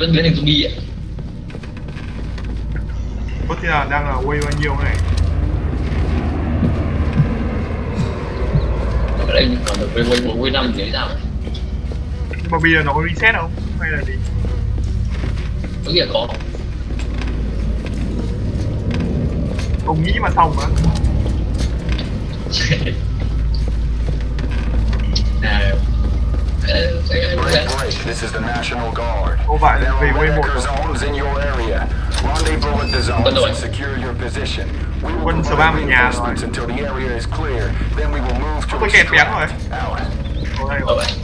vẫn biến thành zombie ạ. Có thể là đang là quay bao nhiêu này. Ở đây còn được quay 4 quay 5 thì sao? Nhưng mà bây giờ nó có reset không? Hay là gì? Có nghĩa là có. Ông nghĩ mà xong á. Không phải là về quay 1 quân số 3 ở nhà rồi. Tôi kẹt bén rồi. Ở vậy.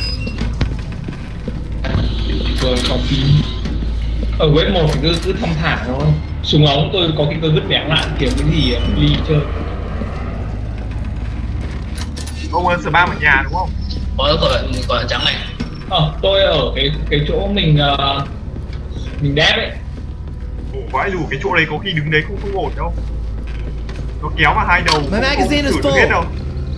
Rồi còn phim ở web 1 thì cứ thong thả thôi. Súng ống tôi có cái cơ vứt bén lại kiểu cái gì ly chơi. Ông ơi, số 3 ở nhà đúng không? Còn trắng này. Tôi ở cái chỗ mình đép ấy. Ủa, vãi dù cái chỗ đấy có khi đứng đấy không ổn đâu. Nó kéo vào hai đầu không thử được hết đâu.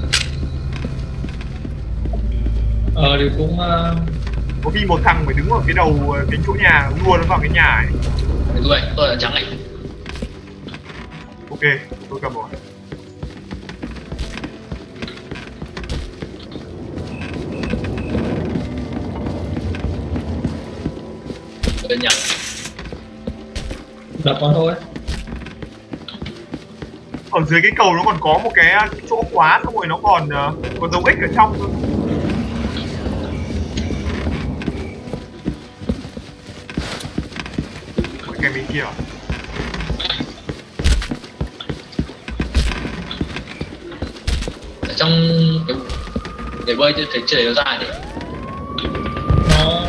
Thì cũng có khi một thằng phải đứng ở cái đầu cái chỗ nhà đua nó vào cái nhà ấy. Đúng vậy, tôi là trắng này. Ok, tôi cầm rồi. Tôi nhận. đập con thôi. Ở dưới cái cầu nó còn có một cái chỗ khóa, xong rồi nó còn dấu X ở trong thôi. Cái bên kia à? Ở trong cái để bơi chứ thấy trời nó dài đấy. Nó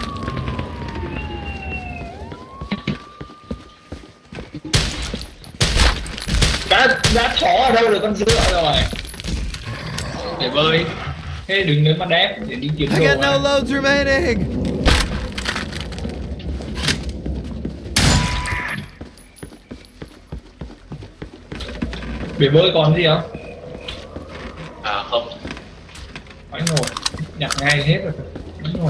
đã thỏ ở đâu được con dựa rồi. Để bơi. Thế đừng đến mà đép để đi kiếm đồ. I got no loads remaining. Bể bơi còn gì không? À không. Máy nổi nhặt ngay hết rồi. Máy nổi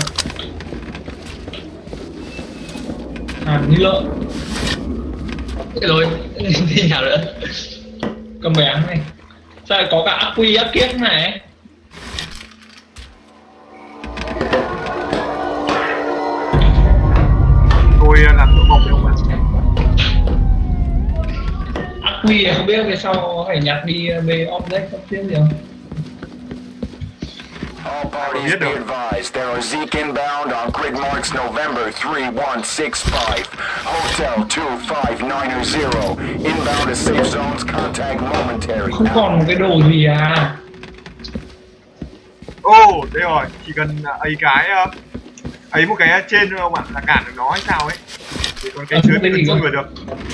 hàn như lợn. Cái rồi đi nhà nữa. Cầm bén này. Sao lại có cả ác quy ác kiếp này? Tôi làm tổ vòng đâu mà. Ác quy không biết về sau phải nhặt đi về object không biết gì không? All parties be advised, there are Zeke inbound on grid marks November 3165, Hotel 25900, inbound to safe zones, contact momentary. Không còn một cái đồ gì à? Ô, đây rồi, chỉ cần ấy cái ấy một cái trên thôi không ạ, là cản được nó hay sao ấy. Thì còn cái dưới thì chui vào được.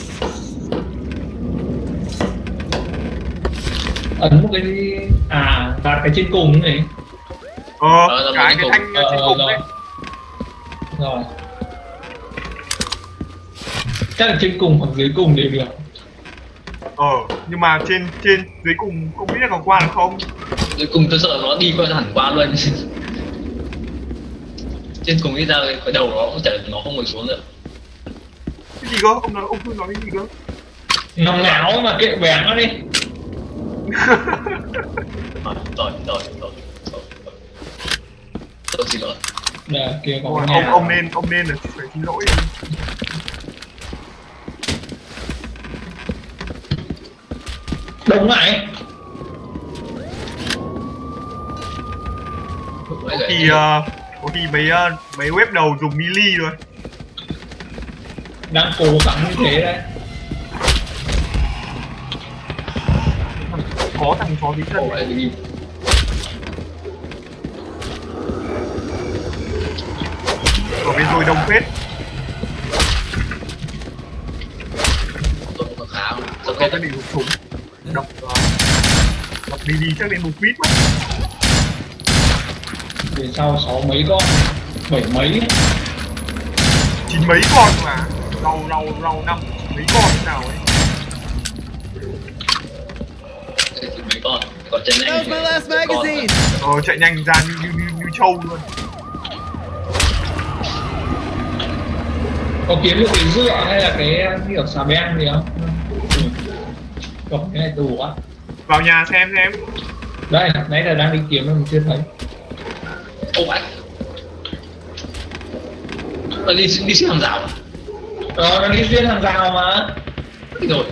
Ấn một cái và cái trên cùng này. Cái thanh trên cùng đấy. Rồi. Chắc là trên cùng hoặc dưới cùng đều được. Nhưng mà trên dưới cùng không biết là còn qua được không? Dưới cùng tôi sợ nó đi qua hẳn qua luôn. Trên cùng đi ra cái đầu nó không ngồi xuống được. Cái gì cơ? Ông Phương nói cái gì cơ? Nó ngáo mà kệ bén nó đi. Rồi. Tôi xin lỗi. Nè, kia có ông nên là phải xin lỗi. Đúng lại. Có khi mấy web đầu dùng melee rồi. Đang cố gắng như thế đấy. Có thằng chó tí chân. Ở bên tôi đông phết. Tôi cũng khá không? Có cái bị hụt súng. Đọc đi chắc đến một quýt mất. Về sau 6 mấy con, 7 mấy, 9 mấy con mà. Rau 5 mấy con thế nào ấy. Mấy con, còn trên này. That was my last magazine. Chạy nhanh ra như trâu luôn. Có kiếm được cái dựa hay là cái kiểu xà beng gì không? Còn cái này tù quá. Vào nhà xem. Đây, nãy giờ đang đi kiếm mà mình chưa thấy. Ô vậy. Đi xuyên hàng rào. Nó đi xuyên hàng rào mà. Rồi.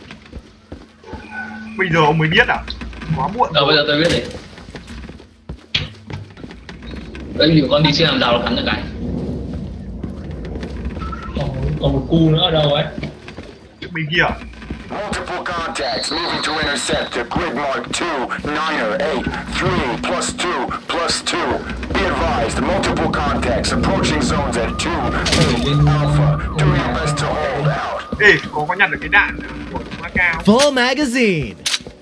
Bây giờ ông mới biết à? Quá muộn. Bây giờ tôi biết rồi. Đây nhiều con đi xuyên hàng rào là cắn được cái. Còn một cu nữa ở đâu ấy? Bên kia. Multiple contacts moving to intercept the grid mark 2, 9er, 8, 3, +2, +2. Be advised, multiple contacts approaching zones at 2, 8, Alpha. Do your best to hold out. Ê, có nhặt được cái đạn của chúng ta cao. Full magazine.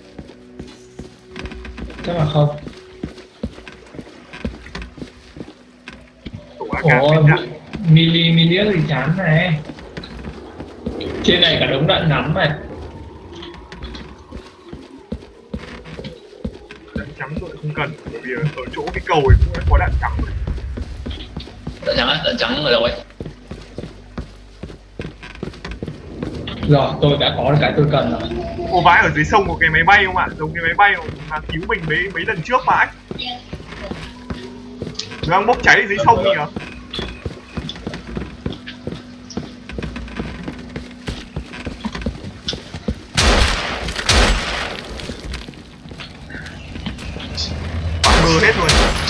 Chắc là không. Ủa, mili thì chán này. Trên này cả đống đạn ngắn này. Đạn trắng tôi không cần, bởi vì ở chỗ cái cầu ấy cũng có đạn trắng rồi. Đạn trắng á, đạn trắng ở đâu ấy? Rồi, tôi đã có cái tôi cần rồi. Cô vãi ở dưới sông có cái máy bay không ạ? Giống cái máy bay mà cứu mình mấy lần trước vãi. Đang bốc cháy dưới sông kìa. Bờ hết rồi.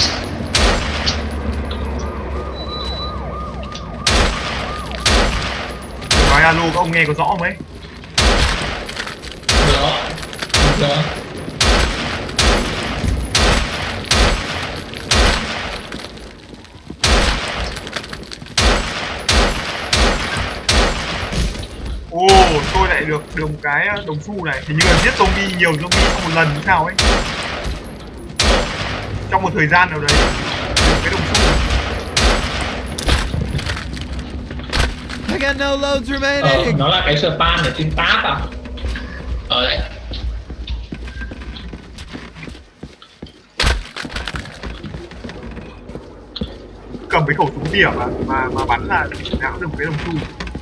Nói alo các ông nghe có rõ không ấy? Được. Ồ, tôi lại được một cái đồng xu này. Hình như là giết zombie, nhiều zombie trong một lần như sao ấy. Trong một thời gian nào đấy, được cái đồng xu. I got no loads remaining. Nó là cái span ở trên tab à? Đấy. Cầm cái khẩu súng tỉa mà bắn là đã được một cái đồng xu.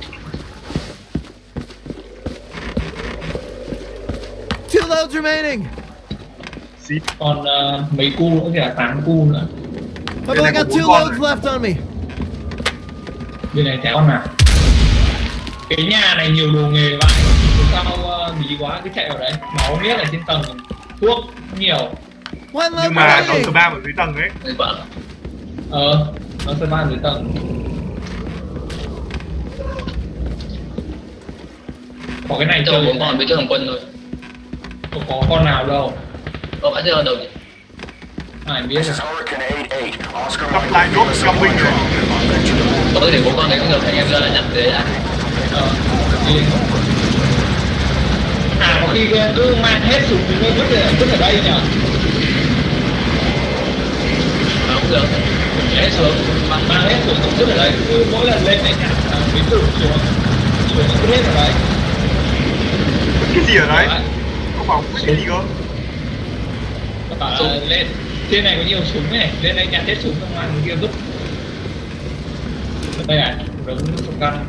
Two loads remaining. Xịt. Còn mấy cu nữa kìa, 8 cu nữa. I've only got 2 loads left on me. Bên này chả con nào. Cái nhà này nhiều đồ nghề vậy. Sao bí quá cứ chạy vào đấy. Máu biết là trên tầng, thuốc nhiều. One load Nhưng mà nó remaining. spam ở dưới tầng ấy. Nó spam dưới tầng. Có cái này Tôi chơi. 4 con với chơi thằng quân thôi. Không có con nào đâu. Có phải chơi ở đâu nhỉ? Ai biết This rồi. is Hurricane 88. Oscar Cặp lại nốt coming này. Tôi để 4 con đấy cũng được, anh em ra là nhặt đấy đã. Đi. À, có khi cứ mang hết súng thì mới vứt ở đây nhỉ? Cũng được. Hết xuống. Mang hết súng không vứt ở đây, cứ mỗi lần lên để nhặt cái súng xuống cứ hết ở đấy. Cái gì ở đấy? Không bảo cái gì cơ? Bảo là lên trên này có nhiều súng này, lên đây nhặt hết súng xong mang cái kia vứt. Đây à, đống súng găng.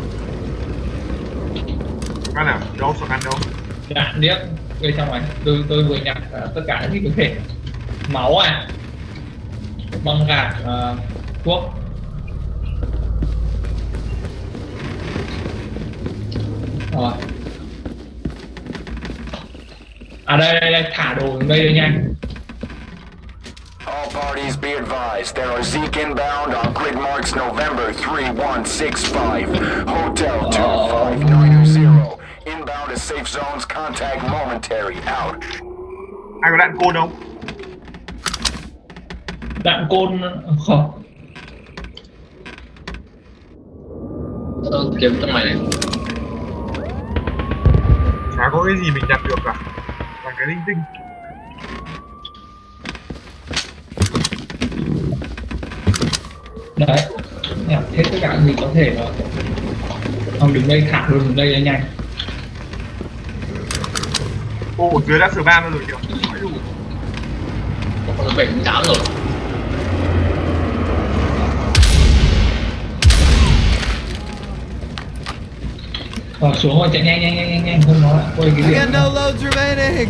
Căn nào? Đâu, sổ căn đâu? Đạn điếc bên trong này, tôi vừa nhặt tất cả những có thể. Máu à, băng gạc, thuốc. Rồi. À đây, thả đồ xuống đây nhanh. All parties be advised, there are Zeke inbound on grid marks November 3165, Hotel 2590. Inbound to safe zones, contact momentary, out. Ai có đạn côn không? Đạn côn không. Kiếm trong này này. Chả có cái gì mình nhặt được cả. Là cái linh tinh. Đấy, nhặt hết tất cả gì có thể rồi. Ông đứng đây, thả luôn đứng đây nhanh. Ô, dưới đã spam rồi kìa. Nói đủ. Con 78 rồi. Xuống rồi, chạy nhanh không nói quay cái I gì got no loads remaining.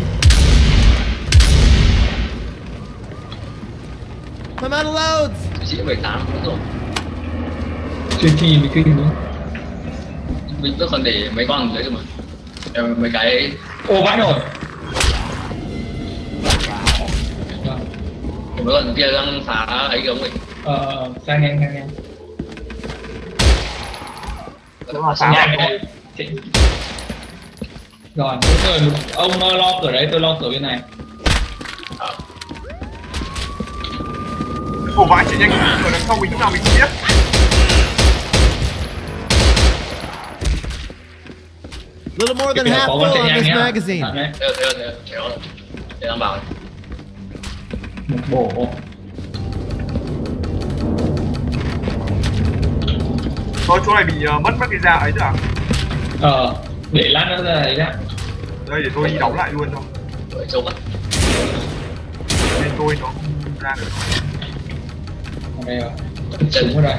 I'm out of loads. Chỉ 18 nữa rồi. chưa chi mới kinh nữa. Mình vẫn còn để mấy con đấy cơ mà. Mấy cái Ô vãi rồi. mấy con kia đang phá ấy kìa ông ơi. Sang nhanh. Đúng là phá Nhanh này. Rồi, ông lo cửa đấy, tôi lo cửa bên này. Ồ vãi chạy nhanh ở đằng sau mình lúc nào mình không biết. Little more than half Có full con chạy on nhanh this nhá. magazine. Thế đang bảo này. Một bổ. Thôi chỗ này bị mất cái da ấy rồi à? Để lát nữa ra đấy đã. Đây để tôi đi đóng lại luôn thôi. Đợi châu á. Nên tôi nó không ra được. Ở đây rồi. Súng ở đây.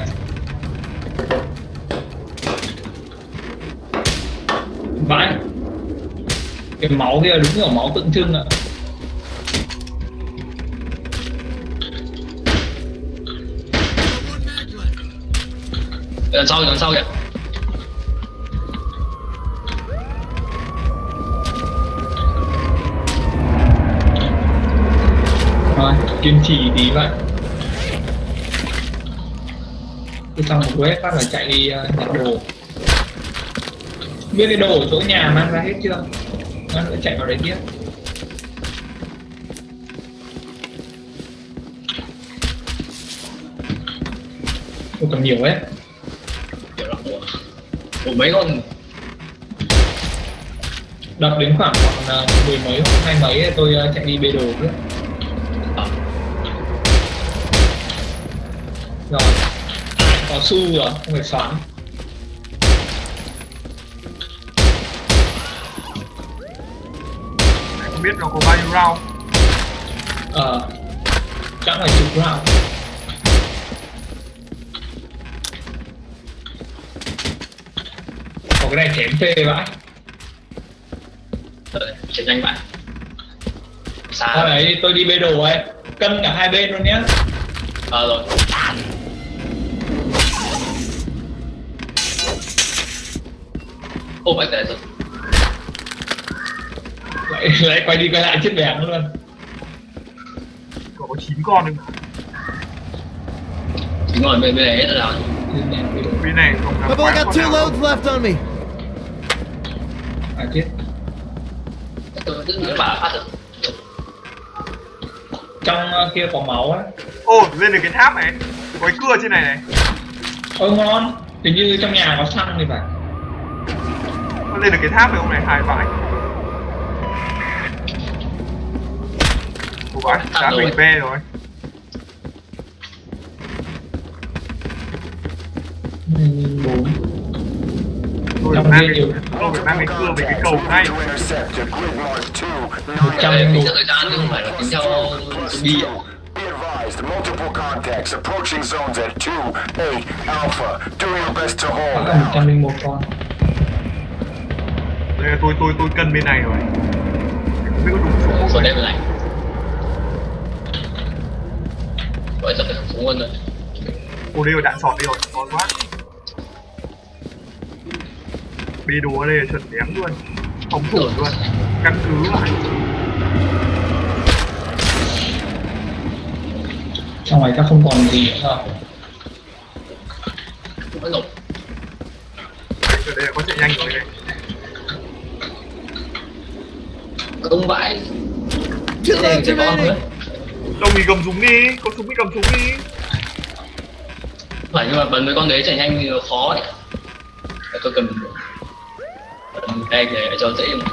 Vãi. Cái máu kia đúng kiểu máu tượng trưng ạ. Đằng sau kìa. Rồi, kiên trì tí vậy. Cứ xong một quét phát là chạy đi nhặt đồ. Biết cái đồ ở chỗ nhà mang ra hết chưa? Nó nữa chạy vào đấy tiếp. Ôi còn nhiều ấy. Kiểu là của mấy con. Đập đến khoảng 10 mấy hoặc 20 mấy tôi chạy đi bê đồ nữa. Rồi. Có su rồi, không phải xoắn. Không biết nó có bao nhiêu round. Chắc là chục round. Có cái này chém phê vãi. Chạy nhanh bạn. Xa Thôi đấy, tôi đi bê đồ ấy. Cân cả hai bên luôn nhé. Rồi. Ô, phải để rồi. Lại quay đi quay lại chết bẻng luôn. Có 9 con nữa mà. Chính rồi, bên này hết rồi. Bên này không I've only got 2 loads left on me. Chết. Tôi cứ nghĩ bà phát được. Trong kia có máu á. Ô, lên được cái tháp này. Có cái cưa trên này này. Ôi ngon. Hình như trong nhà có xăng thì phải. Nó lên được cái tháp này ông này hài vãi. Ủa vãi, đã mình ve rồi. Tôi Trong mang kia cái nhiều. tôi phải mang cái cưa về cái cầu ngay. 101. Tính theo thời gian chứ không phải là tính theo zombie ạ. Be advised, multiple contacts approaching zones at 2-8 Alpha. Do your best to hold Có 101 con. Đây là tôi cân bên này rồi. Không biết có đúng số Rồi không? đây bên này. Vậy thật là xuống luôn rồi. Ồ đây rồi đạn sọt đi rồi, ngon quá. Bê đồ ở đây là chuẩn đéng luôn. Phóng thủ luôn. Căn cứ lại. Trong này chắc không còn gì nữa rồi. Mất rồi. Ở đây là có chạy nhanh rồi đây. Không vãi. 2 loads Cái con nữa. remaining. Đồng thì cầm súng đi, có súng thì cầm súng đi. Phải nhưng mà bắn mấy con đấy chạy nhanh thì nó khó đấy. Để tôi cầm đây để cho dễ mà.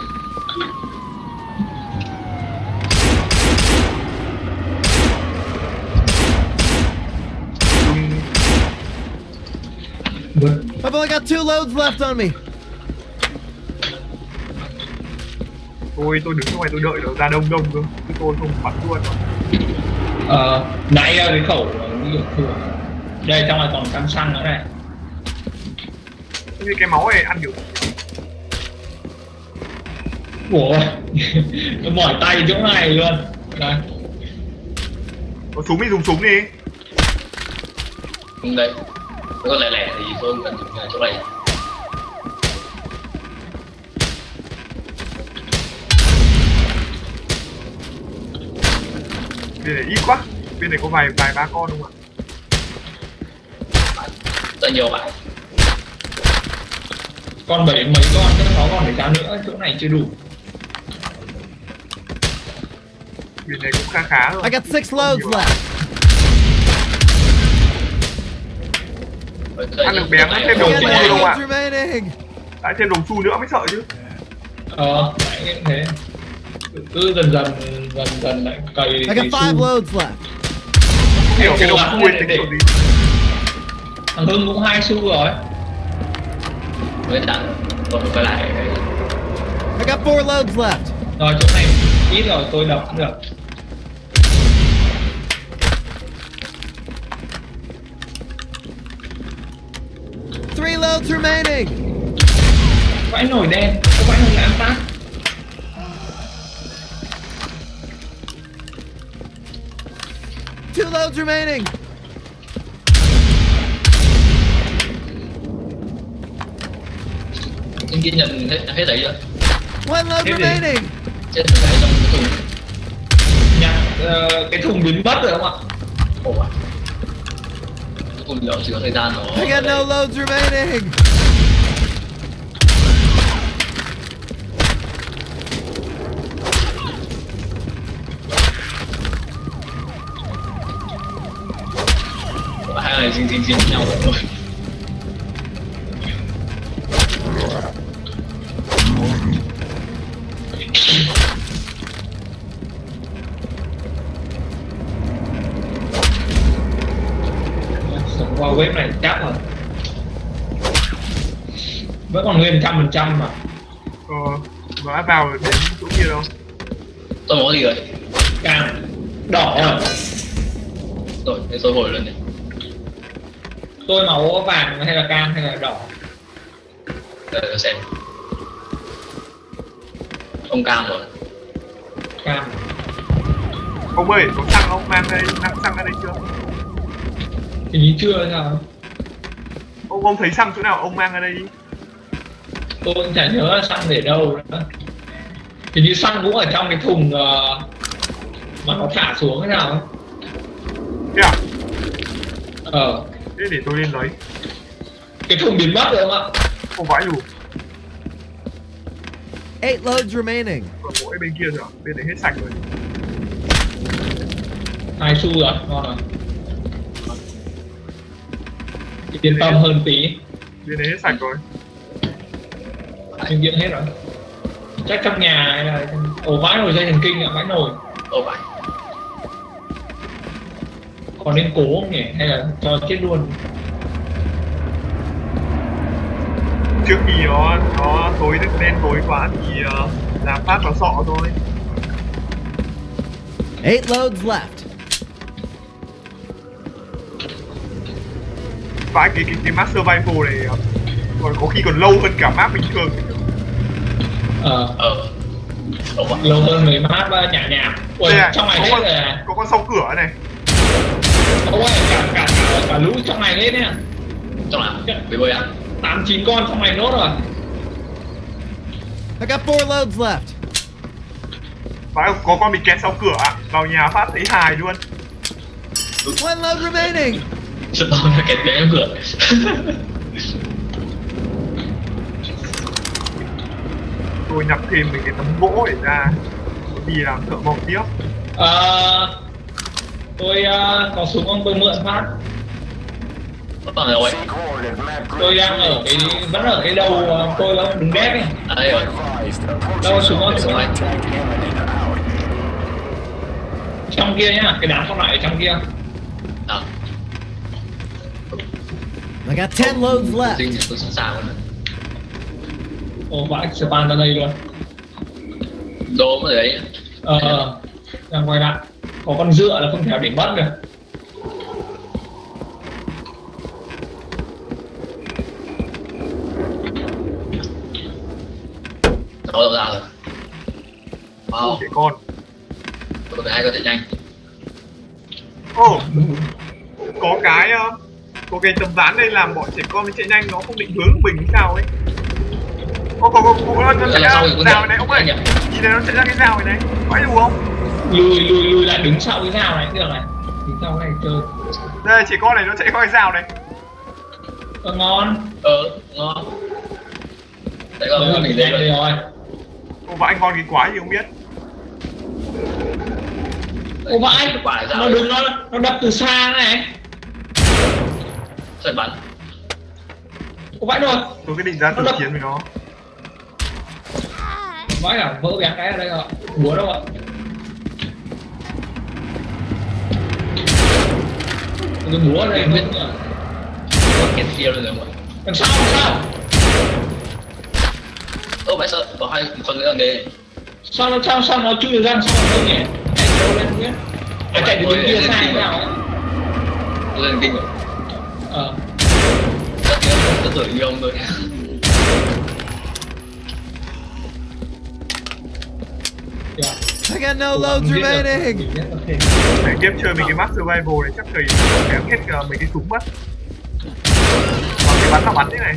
I've only got 2 loads left on me. Tôi đứng ngoài tôi đợi nó ra đông cơ, chứ tôi không bắn luôn. Nãy cái khẩu ví dụ thừa. Đây trong này còn cam xăng nữa này. Như cái máu này ăn được. Ủa nó mỏi tay chỗ này luôn. Đây. Có súng thì dùng súng đi. Đây nó lẻ lẻ thì tôi không cần dùng chỗ này. Bên này ít quá, bên này có vài ba con đúng không ạ? Rất nhiều bạn. Còn 7 mấy con, chắc 6 con để sao nữa, chỗ này chưa đủ. Bên này cũng khá rồi. I got 6 loads left. Ăn được bén thêm I đồng got xu 9 đâu ạ? loads remaining. Lại thêm đồng xu nữa mới sợ chứ. Đấy như thế. Cứ dần dần lại cày I got 5 loads left. Hiểu cái đồng xu ấy tính kiểu gì. Thằng Hưng cũng 2 xu rồi. Mới đặng tôi phải lại cái I got 4 loads left. Rồi chỗ này ít rồi tôi đập cũng được. Three loads remaining. Vãi nổi đen, có vãi nổi ăn phát. Two loads remaining. anh ghi nhận hết đấy chưa? One load Thế thì- remaining. Trên cái trong cái thùng. Nhặt cái thùng biến mất rồi không ạ? Ồ à. Cuối cùng nó chỉ có thời gian nó. I got no loads remaining. Hai người dính nhau rồi. Sống qua web này chắc rồi. Vẫn còn nguyên 100% mà. Nó đã vào đến chỗ kia đâu. Tôi có gì rồi? Càng đỏ rồi. Rồi, thế tôi hồi lên này. Tôi máu vàng hay là cam hay là đỏ? Để xem. Ông cam rồi. Cam. Ông ơi, có xăng ông mang đây, mang xăng ra đây chưa? Hình như chưa hay sao? Ông thấy xăng chỗ nào ông mang ra đây đi. Tôi cũng chả nhớ là xăng để đâu nữa. Hình như xăng cũng ở trong cái thùng mà nó thả xuống thế nào ấy. Thế à? Thế để tôi lên lấy. cái thùng biến mất rồi không ạ? Không phải đủ. 8 loads remaining. Còn mỗi bên kia rồi, bên này hết sạch rồi. 2 xu rồi, ngon rồi. Yên tâm hơn tí. Bên này hết sạch rồi. Nhưng điện hết rồi. Chắc trong nhà hay là ổ vãi nồi dây thần kinh ạ, vãi nồi. Ồ phải. Còn nên cố không nhỉ? Hay là cho chết luôn? Trước khi nó tối đen tối quá thì làm phát vào sọ thôi. 8 loads left. Phải cái map survival này còn có khi còn lâu hơn cả map bình thường. Lâu hơn mấy map nhả nhảm. Ui, trong này hết rồi à? Có con sau cửa này. Ôi, cả lũ trong này hết nè. Trong nào? Bị bơi à? 8-9 con trong này nốt rồi. I got 4 loads left. Phải có con bị kẹt sau cửa vào nhà phát thấy hài luôn. One load remaining. Sợ tao nó kẹt cái cửa. Tôi nhặt thêm mấy cái tấm gỗ để ra đi làm thợ mộc tiếp. Tôi có súng không, tôi mượn phát. Còn đâu ấy? Tôi đang ở cái vẫn ở cái đầu tôi không đứng đét đi. À đây rồi. Đâu súng không? Súng anh. Trong kia nhá, cái đám còn lại ở trong kia. À. I got 10 loads left. Dinh thì tôi sẵn sàng rồi. Ồ, vãi spawn ra đây luôn. Đố mà đấy. Đang quay lại. Có con dựa là không thể để mất được. Nó đâu ra rồi. Wow, trẻ con. có ai có thể nhanh. Ô, có cái tấm ván đây làm bọn trẻ con chạy nhanh nó không định hướng của mình hay sao ấy. Ô, có nó chạy ra rào này ông ơi. Nhìn này nó chạy ra cái rào này. Phải đủ không? Lùi lại đứng sau cái rào này, được này. Đứng sau cái này chơi. Đây trẻ con này nó chạy qua cái rào này. Ngon. Ngon. Đấy con mình lên rồi. Ô vãi ngon cái quái gì không biết. Ô vãi, nó đứng nó đập từ xa này. Trời bắn. Ô vãi rồi. Tôi cứ định ra tự chiến với nó. Vãi à, vỡ bén cái ở đây rồi. Búa đâu ạ? Cái búa ở đây biết nhỉ? Cái kia rồi mọi. Đằng sau. Ô vãi sợ, có hai con nữa ở đây. Sao nó chui ra sau đâu nhỉ? Chạy đâu lên không biết. Chạy từ bên kia sang nào ấy. Tôi lên kinh rồi. Tôi thử như ông thôi. I got no loads remaining. Để game chơi mình cái map survival này chắc thầy kém hết mấy cái súng mất. Còn cái bắn là bắn thế này.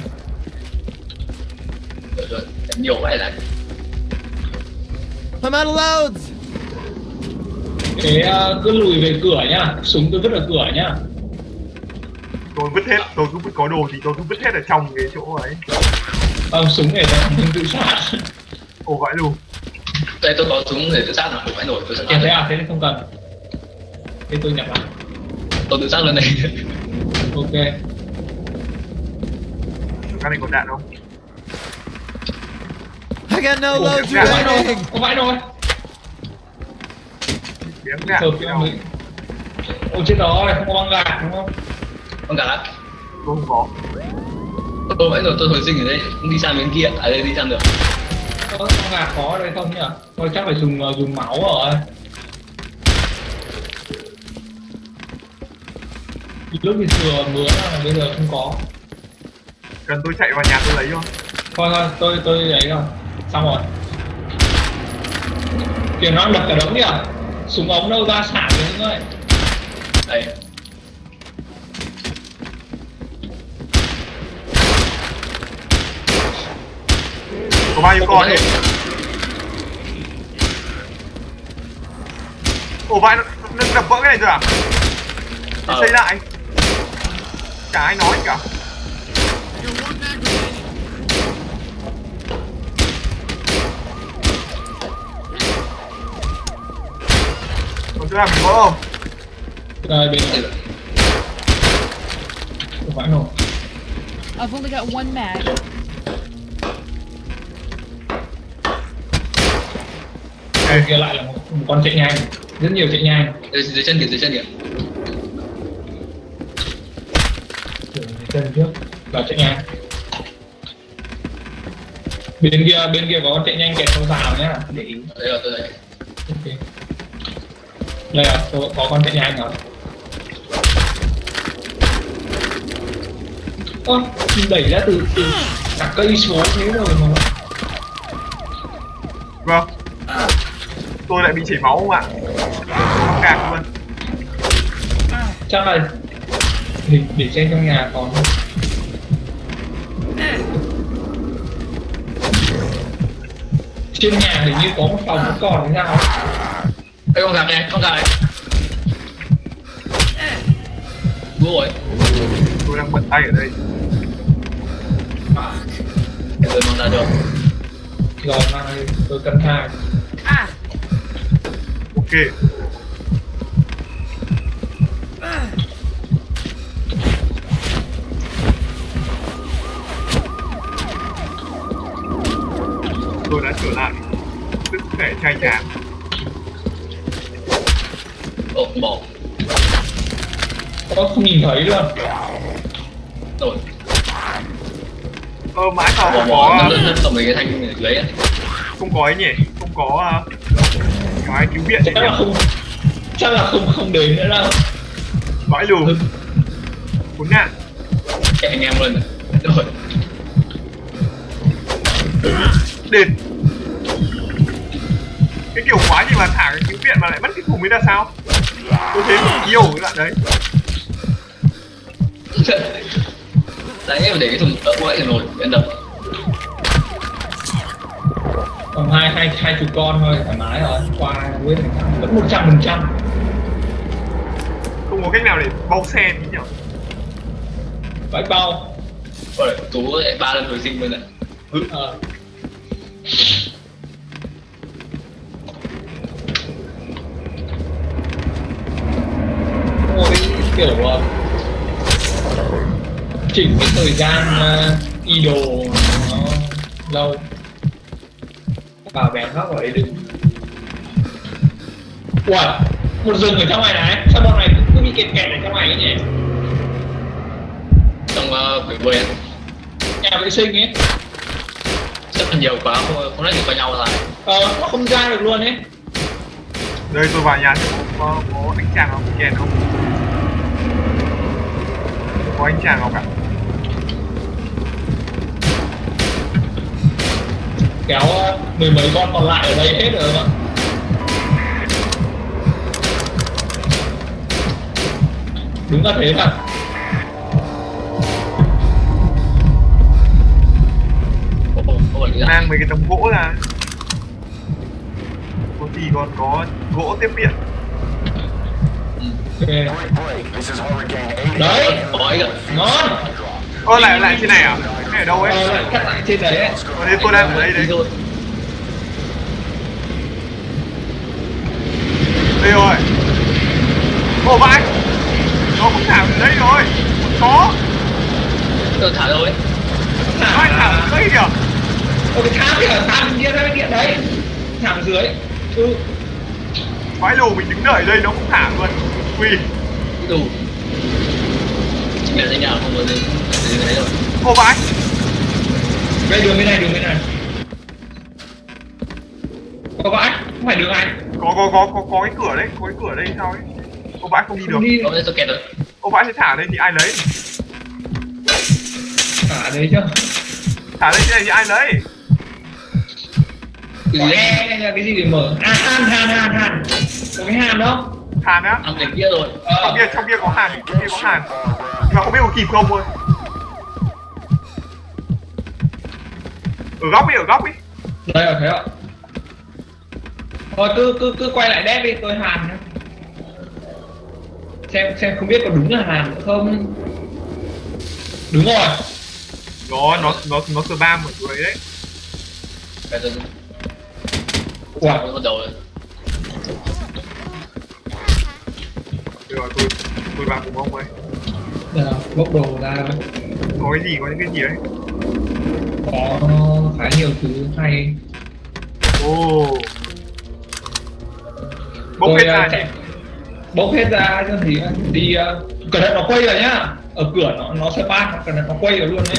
Rồi, em nhiều vậy này. I'm out of loads. Thế cứ lùi về cửa nhá, súng tôi vứt ở cửa nhá. Tôi vứt hết, tôi cứ có đồ thì tôi cứ vứt hết ở trong cái chỗ ấy. Súng để mình tự sát. Ồ vậy luôn. Đây tôi có súng để tự sát mà, không phải nổi tôi sẵn Thế à, thế thì không cần. Thế tôi nhập lại. Tôi tự sát lên đây. Ok. Cái này còn đạn không? I got no loads remaining. Có vãi rồi. Biếng đạn. Ôi chết rồi, không có băng gạc đúng không? Con gà á? Tôi không có. Tôi vãi rồi, tôi hồi sinh ở đây, không đi sang bên kia, ở đây đi sang được. Có băng gạc có ở đây không nhỉ? Thôi chắc phải dùng máu rồi. Lúc thì thừa mưa là bây giờ không có. Cần tôi chạy vào nhà tôi lấy không? Thôi tôi lấy rồi. Xong rồi. Kìa nó đập cả đống kìa. Súng ống đâu ra xả kìa những người. Đây. Có bao nhiêu con đấy? Ồ vãi nó đập vỡ cái này rồi à? Để xây lại. Chả ai nói cả. Còn thứ nào mình có không? Rồi bên này. Không phải rồi. I've only got one mag. Đây kia lại là một con chạy nhanh, rất nhiều chạy nhanh. Dưới chân kìa, dưới chân kìa. Dưới chân trước và chạy nhanh. Bên kia có con chạy nhanh kẹt sau rào nhá, để ý. Đây rồi, tôi thấy. Ok. Đây là có con chạy nhanh rồi. Ơ, mình đẩy ra từ cả cây số thế rồi mà. Vâng. Tôi lại bị chảy máu không ạ? Không gạt luôn. Chắc là để xem trong nhà còn không. Trên nhà hình như có một phòng vẫn còn hay sao? Ê con gà này, con gà này. Vô rồi. Tôi đang bận tay ở đây. Để tôi mang ra được. Rồi mang đi, tôi cân hai. Ok. Tôi đã trở lại. Sức khỏe trai tráng. Ồ, bỏ. Không nhìn thấy luôn. Rồi. Mãi sao không Bỏ có tổng mấy cái thanh ở dưới ấy. không có ấy nhỉ? Không có cái cứu viện Chắc là không đến nữa đâu. vãi lù. Khốn nạn. Chạy anh em luôn. Rồi. Đệt. Cái kiểu quá gì mà thả cái cứu viện mà lại mất cái thùng ấy là sao? Tôi thấy mình yêu cái đoạn đấy. Đấy em để cái thùng ở quậy thì nổi yên tâm. Còn hai chục con thôi thoải mái rồi, qua với vẫn 100%. Không có cách nào để bao xe tí nhỉ? Vãi bao. Rồi Tú lại 3 lần hồi sinh luôn ạ. Ôi kiểu chỉnh cái thời gian idle nó lâu. Bảo bèn khóc ở đấy đừng. Ủa, một rừng ở trong này, sao bọn này cứ bị kẹt ở trong này ấy nhỉ? Trong quỷ quê Nhà vệ sinh ấy. rất là nhiều quá, không nói gì qua nhau là Nó không ra được luôn ấy. Đây tôi vào nhà có anh chàng không? Chèn không? Có anh chàng không ạ? Kéo mười mấy con còn lại ở đây hết rồi mà. Đúng là thế thật. Mang mấy cái tấm gỗ ra. Có gì còn có gỗ tiếp viện. Okay. This is Hurricane 8. Đấy, ói kìa. ngon. Ơ lại trên này à? Cái ở đâu ấy? Lại cắt lại trên đấy ấy. Ở đây tôi đang ở đây đấy. Rồi. Đây rồi. Ồ vãi. Nó cũng thả ở đây rồi. Có. Tôi thả rồi. Ai thả ở đây kìa. Cái tháp kìa, tháp bên kia ra bên kia đấy. Thảm ở dưới. Vãi lù mình đứng đợi đây nó cũng thả luôn. Ui. Đủ. Chỉ biết thế nào không có gì đấy rồi. Ô vãi. Đây đường bên này, đường bên này. Có vãi, không phải đường này. Có cái cửa đấy, có cái cửa đây sao ấy. Ô vãi không đi được. Đi Hôm nay tôi kẹt rồi. Ô vãi thì thả đây thì ai lấy? cả đấy chứ. Thả đây thế này thì ai lấy? Nghe cái gì để mở? À hàn. Có cái hàn đó. Hàn á? Ăn cái kia rồi. Trong kia có hàn, trong kia có hàn. Nhưng mà không biết có kịp không thôi. Ở góc đi. Đây là thế ạ. Thôi cứ quay lại đép đi, tôi hàn nhá. Xem không biết có đúng là hàn nữa không. Đúng rồi. Nó spam ở dưới đấy. Cái rồi. Wow. Bắt đầu rồi. Được rồi, tôi vào cùng ông ấy. Đây là bốc đồ ra. Có cái gì, có những cái gì đấy? Có khá nhiều thứ hay. Ồ. Bốc hết ra nhỉ? Bốc hết ra chứ gì đi cẩn thận nó quay rồi nhá. Ở cửa nó spam, cẩn thận nó quay rồi luôn đấy.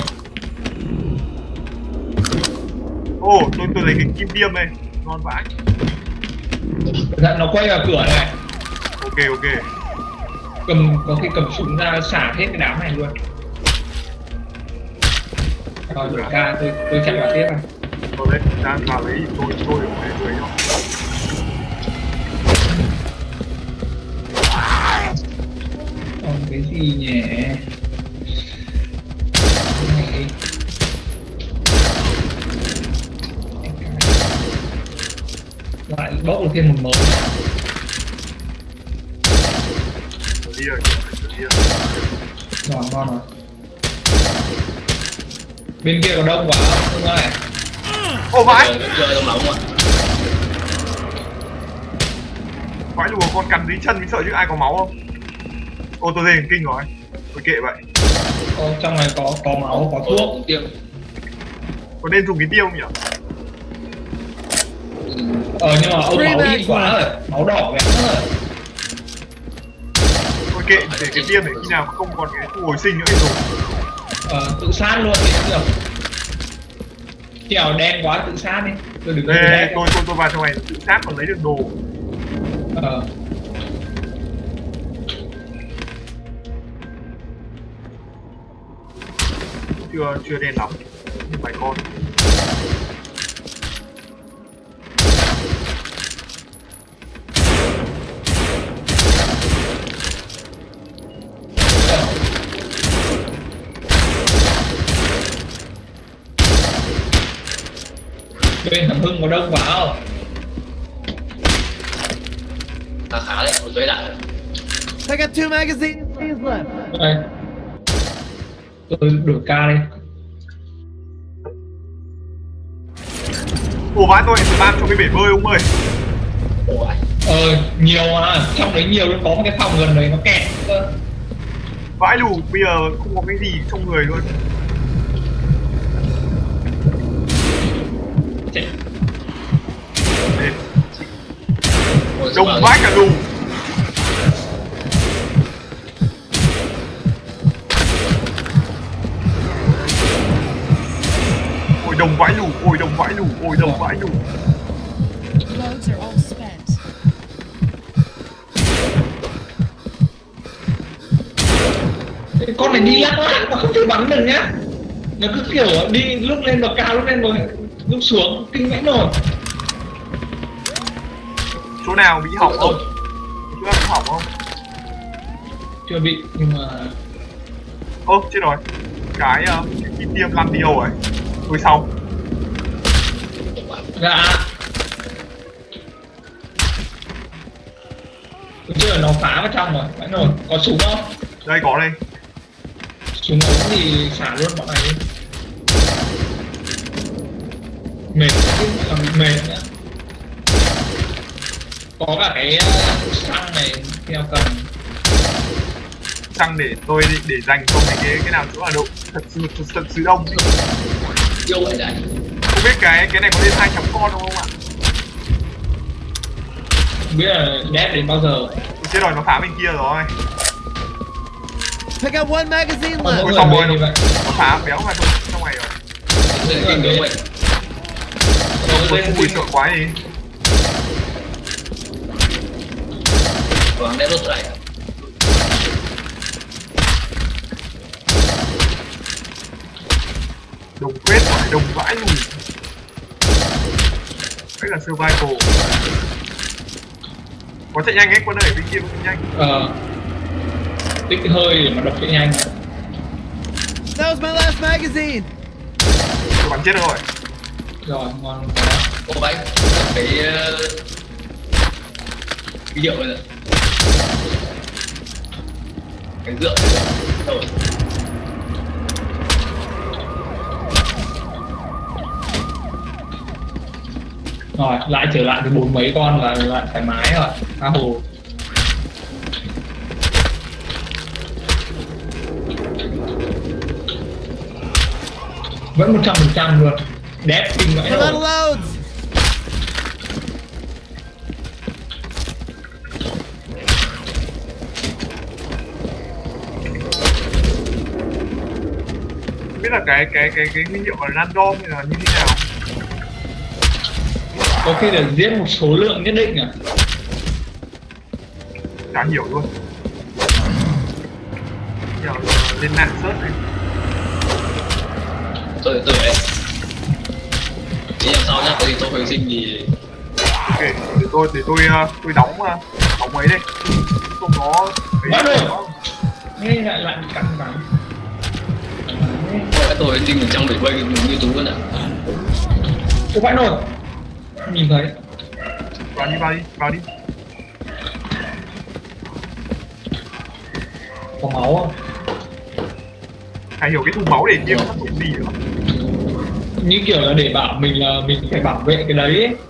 Ồ, tôi lấy cái kim tiêm này, ngon vãi. Cẩn thận nó quay vào cửa này. Ok. Có khi cầm súng ra xả hết cái đám này luôn. Rồi đổi ca tôi chạy vào tiếp này. Tôi đấy, đang vào lấy tôi ở đây rồi nhá. Còn cái gì nhỉ? Này. Lại bốc được thêm một mớ. Đi rồi. Ngon rồi. Bên kia có đông quá không ơi. Ô vãi. Chơi đông lắm rồi. Vãi lùa con cắn dưới chân mới sợ chứ ai có máu không? Ô tôi thấy kinh rồi. Tôi kệ vậy. Trong này có máu, có thuốc. Tiêm. Có nên dùng cái tiêu không nhỉ? Nhưng mà ông máu ít quá rồi, máu đỏ kìa. Thôi kệ, để cái tiêm để khi nào không còn cái thu hồi sinh nữa thì dùng. Tự sát luôn thì cũng được. Chèo đen quá tự sát đi. Tôi đừng Đây, tôi vào trong này tự sát còn lấy được đồ. Chưa đen lắm. Nhưng mày con. Bên thằng Hưng có đông quá không? Khá đấy, một giấy lại. I got 2 magazines left. Đây. Tôi đổi ca đi. Ủa vãi tôi spam trong cái bể bơi ông ơi. Nhiều à, trong đấy nhiều luôn, có một cái phòng gần đấy nó kẹt cơ. Vãi lù, bây giờ không có cái gì trong người luôn. Chạy. Đến. Đông vãi cả lù. Ôi đông vãi lù, ôi đông vãi lù, ôi đông vãi lù. Loads are all spent. Con này đi lắc lắc mà không thể bắn được nhá. Nó cứ kiểu đi lúc lên bậc cao, lúc lên bậc lúc xuống, kinh vãi nổi. Chỗ nào bị hỏng không? Chỗ nào bị hỏng không? Chưa bị, nhưng mà... Ô, chết rồi. Cái kim tiêm 5 điều rồi. Tôi xong. Dạ. Chưa, nó phá vào trong rồi, vãi nổi. Có súng không? Đây có đây. Súng ống thì xả luôn bọn này đi. Mệt, còn bị mệt nữa. Có cả cái xăng này theo cần. Xăng để tôi để dành cho mấy cái nào chỗ là độ thật sự đông. Yêu vậy đấy. Không biết cái này có lên 200 con đúng không ạ? Không biết là đét đến bao giờ. Chết rồi, nó phá bên kia rồi. I got 1 magazine Ôi, left. Ôi xong rồi, như vậy. nó phá béo vào trong này rồi. Kinh đúng vậy. Ui sợ quá đi. Vâng, đét rút lại. Đồng quét rồi, đồng vãi lùi. Đấy là survival. Có chạy nhanh ấy, quân ơi, bên kia có chạy nhanh. Tích hơi để mà đập chạy nhanh. That was my last magazine. Tôi bắn chết rồi. Rồi, ngon. Ô bánh, cái rượu này. Cái rượu này. Rồi. Rồi, lại trở lại thì 4 mấy con là lại thoải mái rồi. Tha hồ. Vẫn 100% luôn. Đẹp kinh vãi A lot rồi. of loads. Không biết là cái huy hiệu là random hay là như thế nào. Có khi là giết một số lượng nhất định à? Chả hiểu luôn. Giờ lên mạng search này. Tôi đấy. Chỉ làm sao nhá, có gì tôi hồi sinh thì... Ok, để tôi đóng mấy đây. Không có... Bắt rồi! Nghe lại bị cắn cắn. Cái tôi hồi sinh ở trong bể bơi như tú luôn ạ. Ủa vãi nồi! Không nhìn thấy. Vào đi. Có máu không? Phải hiểu cái thùng máu để kia có tác dụng gì nữa. Như kiểu là để bảo mình là mình phải bảo vệ cái đấy ấy.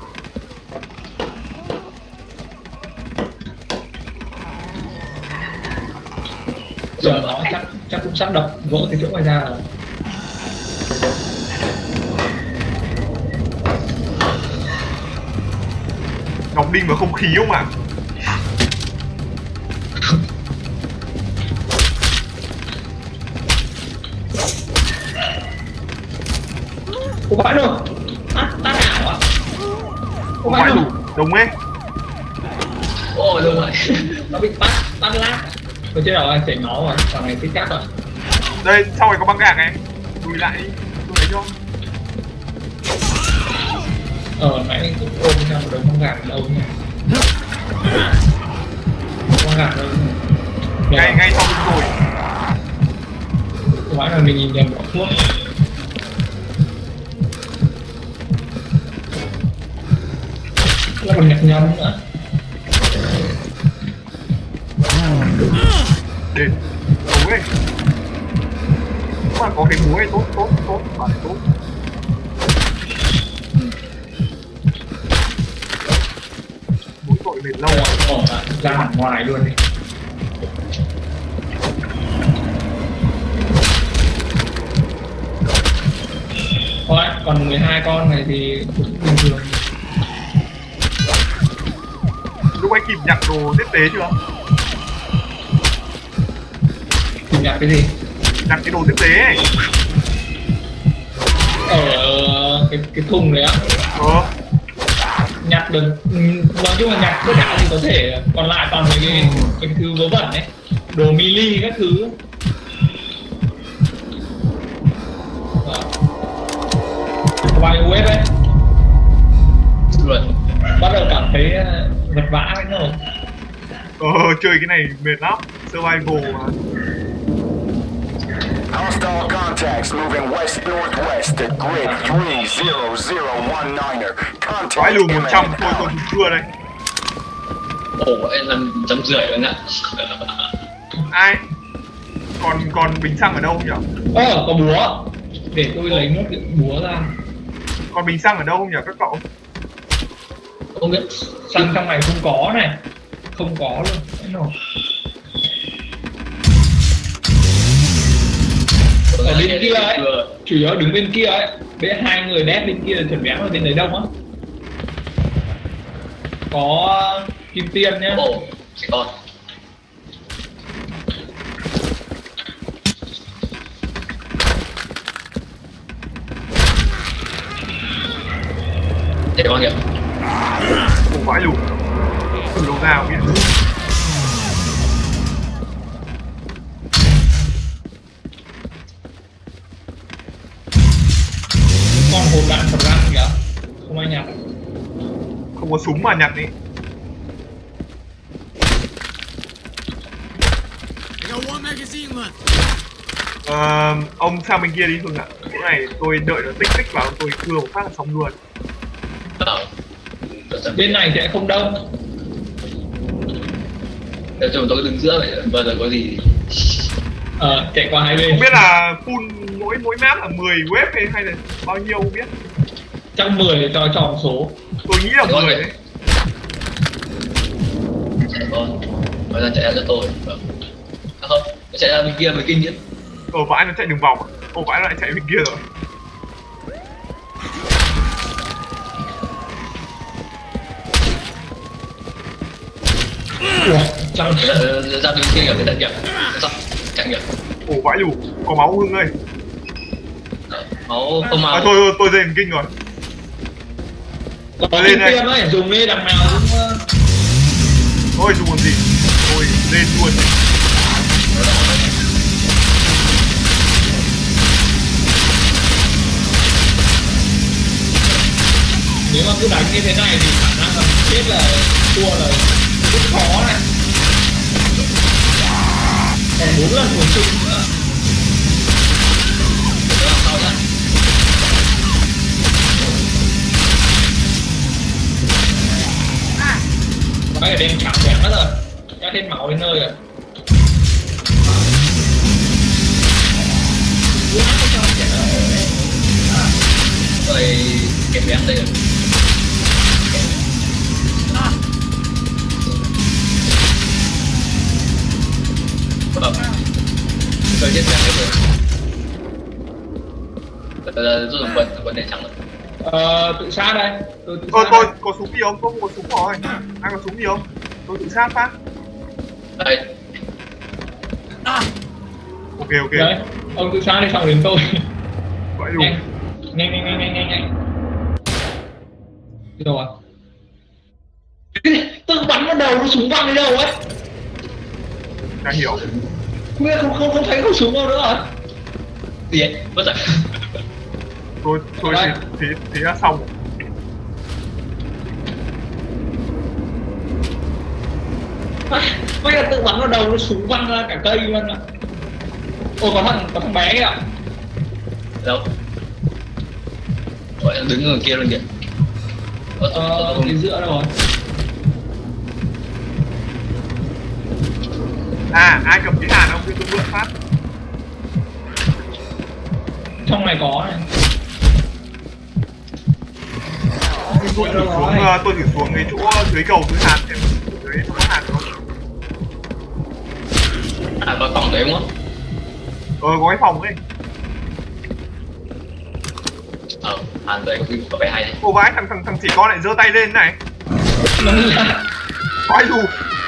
Giờ nó chắc cũng sắp đập vỡ cái chỗ này ra rồi. Ngọc đinh vào không khí không ạ? Ủa vãi rồi! Tắt ảo à? Ủa vãi Vãi rồi! đủ, đúng ấy. Ôi đúng rồi. Nó bị tắt lát. Tôi chết rồi, chảy máu rồi, còn này thích chắc rồi. Đây, sau này có băng gạc này. Lùi lại đi, tôi lấy cho. Nãy cũng ôm theo một đống băng gạc đâu nhỉ? Băng gạc đâu nhỉ? Ngay sau lưng rồi. Vãi là mình nhìn nhầm bỏ thuốc. Nó còn nhặt nhầm nữa. Để búa này. Nếu mà có cái búa này tốt, bạn này tốt. Búa tội mệt lâu rồi. Ra hẳn ngoài luôn đi. Thôi, còn 12 con này thì cũng bình thường. Lúc anh kịp nhặt đồ tiếp tế chưa? Kịp nhặt cái gì? Nhặt cái đồ tiếp tế ấy. Ở cái thùng đấy á. Nhặt được, nói chung là nhặt tất cả thì có thể, còn lại toàn mấy cái thứ vớ vẩn ấy, đồ mili các thứ. Vài web ấy Luôn. bắt đầu cảm thấy vật vã đấy rồi. Chơi cái này mệt lắm, survival mà. Hostile contacts moving west-northwest at grid 30019er. Contact Quái lùn 100 imminent. thôi còn chưa đây. Ồ, em làm 150 luôn ạ. Ai? Còn bình xăng ở đâu nhỉ? Có búa, để tôi lấy nốt cái búa ra. Còn bình xăng ở đâu nhỉ các cậu? Không biết. Xăng trong này không có này, không có luôn. Đấy rồi. Ở bên kia ấy, chủ yếu đứng bên kia ấy, bên hai người đép bên kia là chuẩn bị ở bên đấy đông á. Có kim tiên nhá. Ồ, trẻ con. Trẻ con kìa. Ủa vãi lùn. Từ đâu nào biết. Còn hộp đạn sập răng kìa, không ai nhặt. Không có súng mà nhặt đi. I got one magazine left. Ông sang bên kia đi Hưng ạ. Cái này tôi đợi nó tích vào tôi cưa một phát là xong luôn. Bên này sẽ không đông. Để cho tôi đứng giữa vậy, bao giờ có gì. Chạy qua hai bên. Không biết là full mỗi map là 10 web hay là bao nhiêu không biết. 110 cho tròn số. Tôi nghĩ là 10 đấy. Trẻ con. Nói ra chạy ra cho tôi. À không, nó chạy ra bên kia mới kinh nghiệm. Vãi nó chạy đường vòng. Vãi nó lại chạy bên kia rồi. Trong ra bên kia kìa, cái tận kìa. Sao? Chạy kìa. Vãi lù, có máu Hưng ơi. Máu không máu. Thôi tôi lên kinh rồi. có lên đây ấy, dùng đi đằng nào cũng thôi dùng gì. Thôi lên luôn. nếu mà cứ đánh như thế này thì khả năng là chết là thua là rất khó này. Còn 4 lần bổ sung nữa. Cái ở đây chạm đẹp mất rồi, đã hết máu đến nơi rồi. Rồi kẹp bén đây rồi. Rồi chết bén rồi. Rút dùng quần để trắng rồi. Tự sát đây. Tôi có súng gì không? Tôi không có súng rồi. Ai có súng gì không? Tôi tự sát phát. Đây. Ok. Đấy, ông tự sát đi xong đến tôi. Vậy đủ. Nhanh. Đi đâu à? Tôi bắn vào đầu, nó súng văng đi đâu ấy? Đã hiểu. Không thấy khẩu súng đâu nữa rồi. Gì vậy? Mất rồi. Thôi thế là xong. Bây giờ tự bắn vào đầu, nó súng văng ra cả cây luôn ạ. Ôi có thằng bé kìa. Đâu? Gọi đứng ở kia luôn kìa. cái giữa đâu rồi? À, ai cầm cái hàn không? Tôi mượn phát. Trong này có này. Tôi thử xuống cái chỗ dưới cầu dưới hàn xem dưới nó có hàn không? À, có phòng đấy đúng không? Có cái phòng ấy. Hàn đấy có vẻ hay đấy. Cô vãi, thằng chỉ con lại giơ tay lên này. Vãi dù.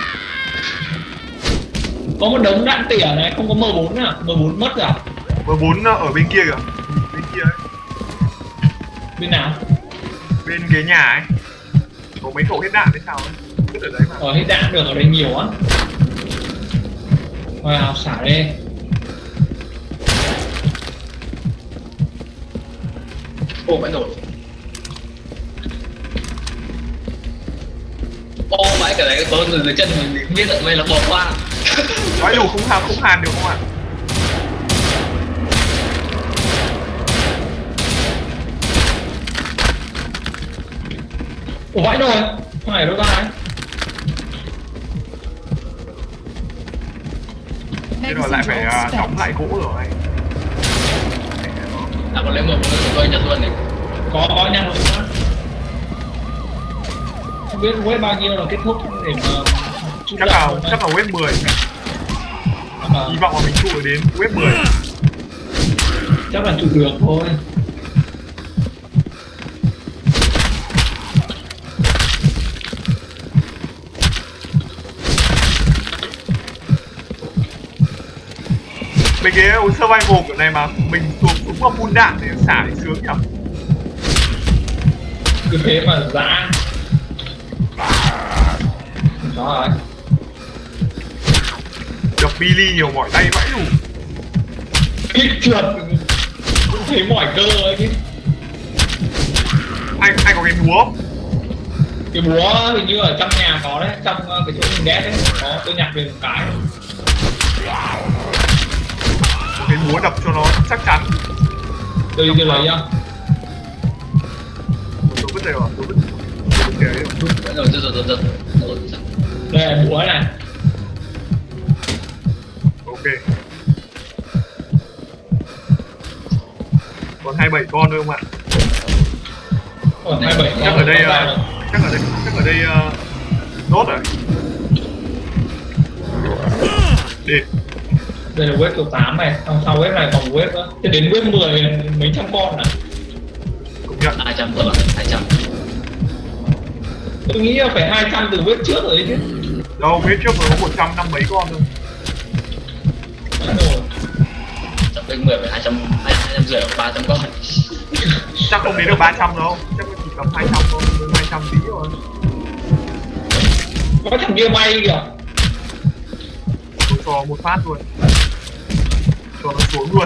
Có một đống đạn tỉa này, không có M4 à? M4 mất rồi à? M4 ở bên kia kìa. Bên kia ấy. Bên nào? Bên ghế nhà ấy. Có mấy khẩu hết đạn hay sao ấy. Cứ ở đấy mà. Hết đạn được ở đây nhiều á. Wow, xả đi. Ô, phải nổi. Ô, mãi cái đấy có người dưới chân mình không biết là đây là bỏ qua. Vãi dù không hàn được không ạ? Ủa vãi rồi, không phải đâu ra ấy. Thế rồi lại phải đóng lại gỗ rồi. À, còn lấy một tôi nhặt luôn này. Có nhặt rồi. Không biết web bao nhiêu là kết thúc để mà chắc là web 10. Hy vọng là mình trụ được đến web 10. Chắc là trụ được thôi. Mấy cái survival kiểu này mà mình xuống vào phun đạn để xả thì sướng nhỉ? Cứ thế mà dã. Đó rồi. Đập Billy nhiều mỏi tay vãi đủ. Kích trượt cũng thấy mỏi cơ ấy chứ. Anh có cái búa không? Cái búa hình như ở trong nhà có đấy, trong cái chỗ mình đét đấy. Có, tôi nhặt về một cái. Một cái búa đập cho nó chắc chắn. Tôi đi lấy nhá. Tôi vứt đây rồi, tôi vứt đây rồi. Rồi. Đây là búa này. Ok. Còn 27 con nữa không ạ? Còn 27 con. Chắc ở đây nốt rồi. Đi. Đây là web số 8 này, sau web này còn web nữa. Thế đến web 10 mấy trăm con à? Công nhận. 200 thôi bạn, 200. Tôi nghĩ là phải 200 từ web trước rồi đấy chứ. Đâu, web trước rồi có 150 mấy con thôi. Chắc bên 10 phải 250 hoặc 300 con. Chắc không đến được 300 đâu, chắc chỉ tầm 200 thôi, 200 tí rồi. Có thằng kia bay kìa. Tôi cho một phát luôn. Cho nó xuống luôn.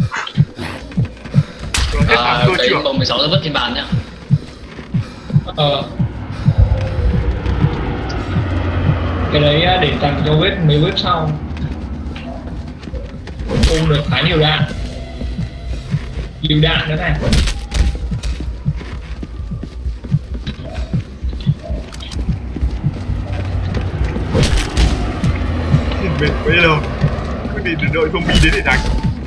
Rồi hết thằng cơ trưởng. Cái 16 nó vứt trên bàn nhá. Cái đấy để dành cho web mấy web sau. Ôm được khá nhiều đạn. Nhiều đạn nữa này. Bây giờ cứ đi đợi zombie đến để đánh.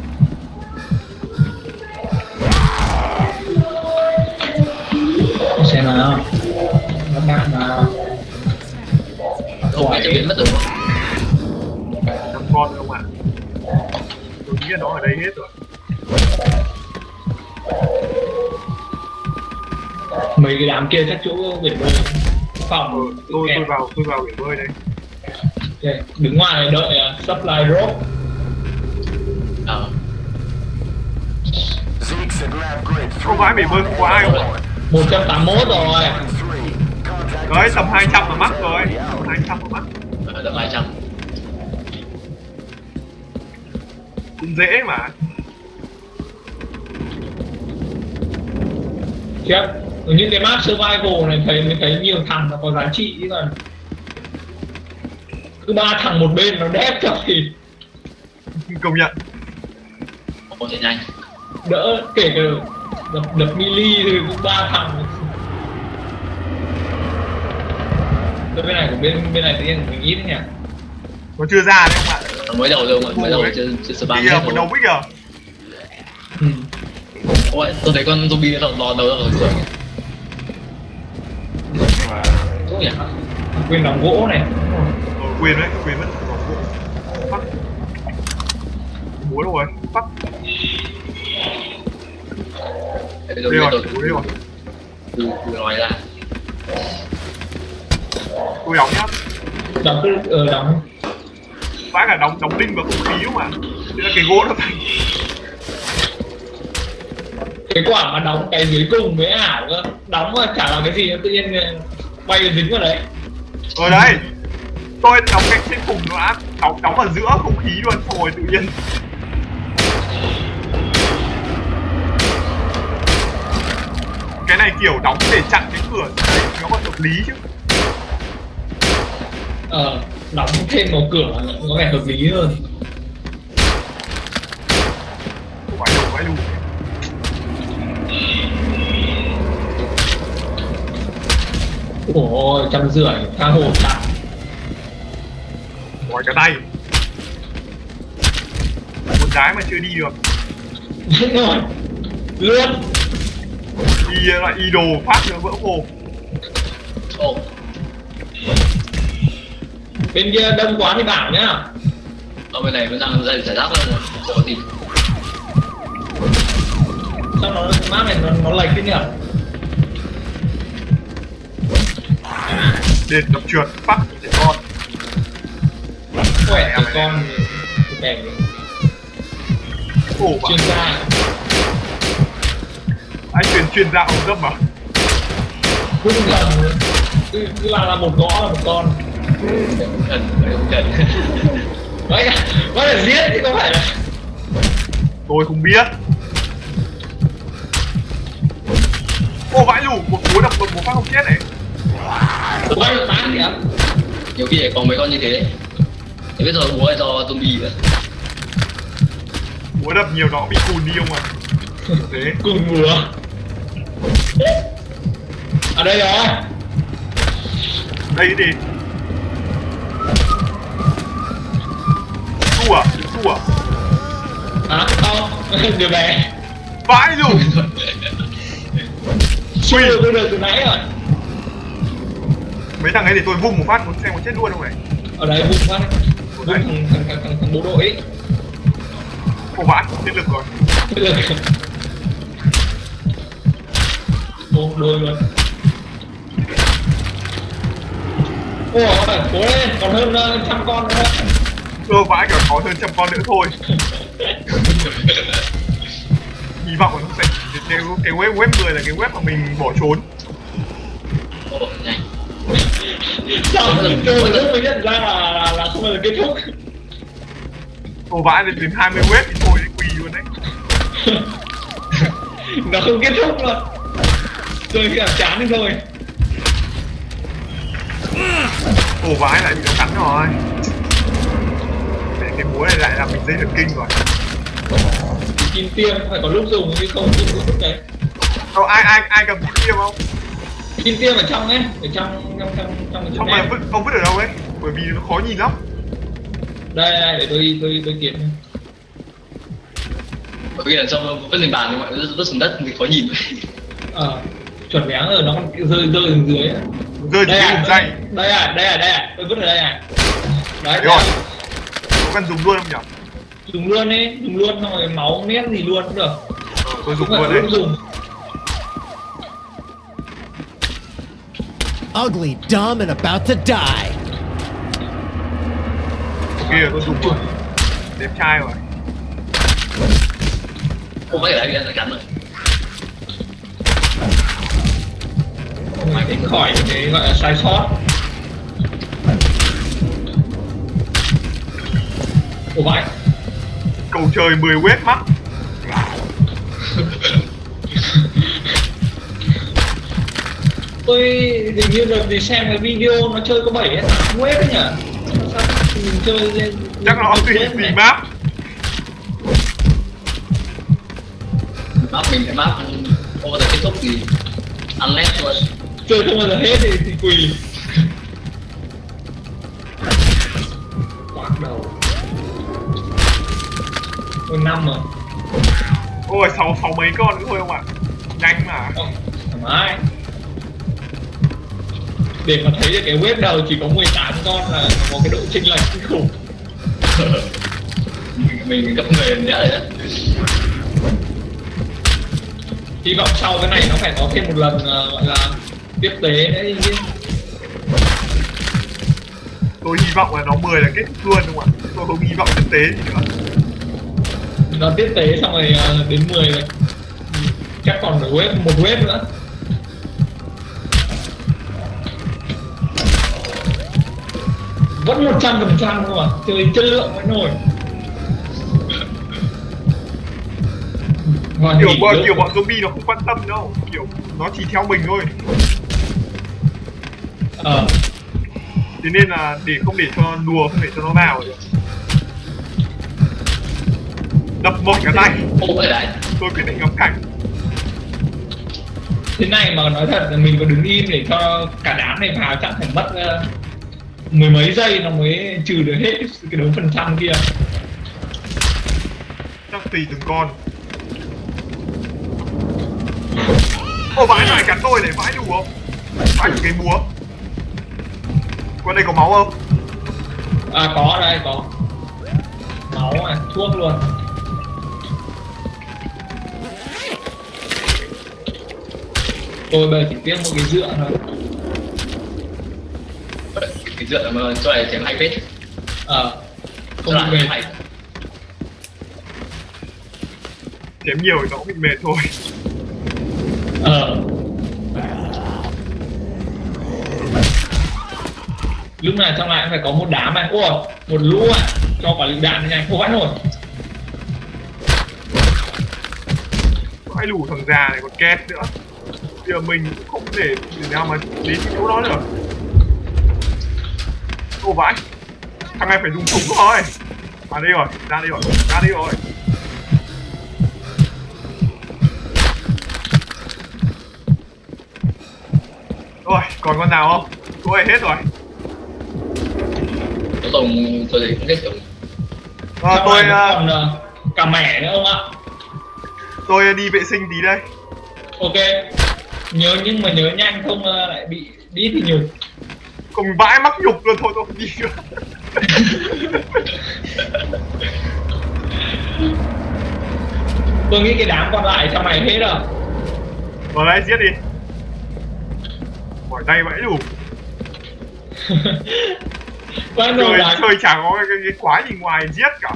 Xem nào. Các bạn nào. Không phải biến mất rồi. 5 con không ạ? Tôi nghĩ nó ở đây hết rồi. Mấy cái đám kia chắc chỗ biển bơi. Phòng. Tôi vào biển bơi đây. Okay. Đứng ngoài đợi supply drop. Không phải biển bơi không có ai không ạ? 181 rồi. Đấy, tầm 200 là mắc rồi. 200 là mắc. Tầm 200. Cũng dễ mà. Chết. Những cái map survival này mình thấy nhiều thằng nó có giá trị chứ còn cứ 3 thằng một bên nó đép cho thì công nhận. Không thể nhanh. Đỡ kể cả đập melee thì cũng 3 thằng. Bên này của bên này tự nhiên mình ít đấy nhỉ. Nó chưa ra đấy không ạ? Nó mới đầu rồi, mới đầu chưa spam hết một đầu bích à? Ôi, tôi thấy con zombie nó lò đầu ra rồi cửa. Đúng nhỉ? Quên đóng gỗ này. Quên mất fuck. Búa đâu rồi? Fuck. Đây rồi, búa đây rồi. Từ nói ra. Tôi đóng nhá. Đóng đóng. Vãi cả đóng đinh vào không khí mà. Thế là cái gỗ nó thành. Cái quả mà đóng cái dưới cùng với ảo cơ, đóng mà chả là cái gì tự nhiên bay dính vào đấy. Ở đây tôi đóng cái trên cùng nó đã đóng ở giữa không khí luôn, rồi tự nhiên cái này kiểu đóng để chặn cái cửa đấy, nó còn hợp lý chứ. Đóng thêm một cửa có vẻ hợp lý hơn. Vãi đủ. Ôi, 150 tha hồ tặng. Ngoài cái tay một trái mà chưa đi được. Đúng rồi. Luôn. Đi lại y đồ phát nữa vỡ hồ. Bên kia đông quá thì bảo nhá. Ở bên này nó đang dây giải rác rồi, có gì. Sao nó map này nó lệch thế nhỉ? Đền đập trượt phát trẻ con. Khỏe trẻ con đẹp. Ồ, chuyên gia. Anh chuyên gia ông dâm mà. Cũng gần. Cứ là một gõ là một con. Cần. Vậy là giết chứ không phải là. Tôi không biết. Ô vãi lù, một cú đập một phát không chết này. Ủa, bán kìa. Nhiều khi lại còn mấy con như thế. Thế bây giờ búa là do zombie nữa. Búa đập nhiều nó bị cùn đi không à. Thế Cùn búa. Ở đây rồi. đây đi. Su à? Hả? Không, đưa về. Vãi lù. Suy được từ nãy rồi. Mấy thằng ấy để tôi vung một phát một xem có chết luôn không này. Ở đây vung phát. Vung thằng bộ đội ấy. Ồ vãi, chết lực rồi. Được. Một đôi luôn. Ủa, cố lên, còn hơn 100 con nữa. Vãi kiểu có hơn 100 con nữa thôi. Hy vọng là nó sẽ cái web 10 là cái web mà mình bỏ trốn. Ồ, nhanh. Sao từ lúc mới nhận ra là không bao giờ kết thúc. Ồ vãi, đến 20 web thì thôi quỳ luôn đấy. Nó không kết thúc luôn. Chơi khi nào chán đi thôi. Ồ vãi, lại bị nó cắn rồi. Cái búa này lại làm mình dây thần kinh rồi. Kim tiêm phải có lúc dùng chứ không kim tiêm đấy. Đâu ai cầm kim tiêm không? Kim tiêm ở trong ấy, ở trong Không mà ông vứt ở đâu ấy? Bởi vì nó khó nhìn lắm. Đây để tôi kiếm. Bởi vì là trong vứt lên bàn nhưng mà vứt xuống đất thì khó nhìn. Chuẩn béo rồi nó còn rơi dưới. Rơi dưới vùng dây. Đây tôi vứt ở đây này. Đấy rồi. Có cần dùng luôn không nhỉ? Dùng luôn đi, dùng luôn xong rồi máu nét gì luôn cũng được. Tôi dùng luôn đấy. Ugly, dumb, and about to die. Kìa, tôi dùng luôn. Đẹp trai rồi. Không phải ở đây là cắn rồi. Mày tính khỏi cái gọi là sai sót. Ủa vãi. Cầu trời 10 web mắc. Tôi hình như là vì xem cái video nó chơi có 7 hay 8 web ấy nhỉ? Sao mình chơi lên chắc nó tùy map. Map mình phải map không bao giờ kết thúc thì ăn nét luôn. Chơi không bao giờ hết thì quỳ. đầu. Ôi 5 rồi. Ôi 6 mấy con nữa thôi không ạ? Nhanh mà. Không, thoải mái. Để mà thấy được cái wave đầu chỉ có 18 con là có cái độ chênh lệch kinh khủng. Mình gấp 10 lần nữa rồi đó. Hy vọng sau cái này nó phải có thêm một lần gọi là tiếp tế đấy chứ. Tôi hy vọng là nó 10 là kết thúc luôn đúng không ạ? Tôi không hy vọng tiếp tế gì nữa. Nó tiếp tế xong rồi đến 10 rồi. Chắc còn một wave nữa. Vẫn 100% thôi mà, chơi chất lượng mới nổi. Kiểu bọn zombie nó không quan tâm đâu, kiểu nó chỉ theo mình thôi. Thế nên là không để cho đùa, không để cho nó vào rồi. Đập một cái tay. Tôi quyết định ngắm cảnh. Thế này mà nói thật là mình có đứng im để cho cả đám này vào chắc phải mất mười mấy giây nó mới trừ được hết cái đống phần trăm kia. Chắc tùy từng con. Ô vãi này cắn tôi này, vãi đủ không? Vãi đủ cái búa. Con đây có máu không? À có đây, có máu này, thuốc luôn. Tôi bây giờ chỉ tiếc một cái dựa thôi. Cái dựa mà cho này chém 2 vết. Không bị mệt. Chém nhiều thì nó cũng bị mệt thôi. Lúc này trong này phải có một đám này. Ủa, một lũ à, cho quả lựu đạn nhanh. Ủa vãi nổi. Vãi đủ thằng già này còn két nữa. Bây giờ mình cũng không để nào mà đến chỗ đó nữa. Ô vãi. Thằng này phải dùng súng rồi. À đây rồi, ra đây rồi, ra đây rồi. Rồi, còn con nào không? Tôi hết rồi. Tôi thấy không hết rồi. Tôi còn cả mẻ nữa không ạ? Tôi đi vệ sinh tí đây. Ok. Nhưng mà nhớ nhanh không lại bị đi thì nhục. Cùng vãi mắc nhục luôn thôi, tôi không đi nữa. Tôi nghĩ cái đám còn lại trong này hết rồi. Vào đây giết đi. Mỏi tay vãi đủ. Chơi chẳng có cái quái gì ngoài giết cả.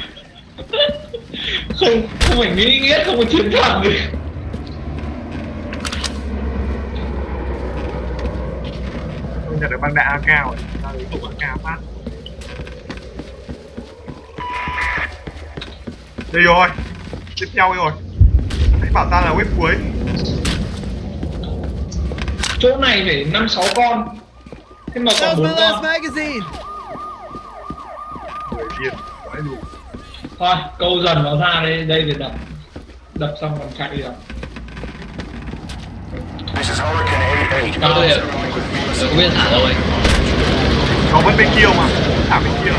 Không phải nghĩ nghĩa, không có chiến thắng gì. Tôi nhận được băng đạn cao rồi, ta lấy thủ cao phát. Đây rồi, tiếp theo rồi. Hãy bảo ta là web cuối. Chỗ này phải 5-6 con. Thế mà còn 4 con. 10 viên, vãi đủ. Thôi, câu dần nó ra đây để đập xong còn chạy rồi. This is Hurricane 88. Tôi không biết thả đâu ấy. Có vẫn bên kia mà, thả bên kia.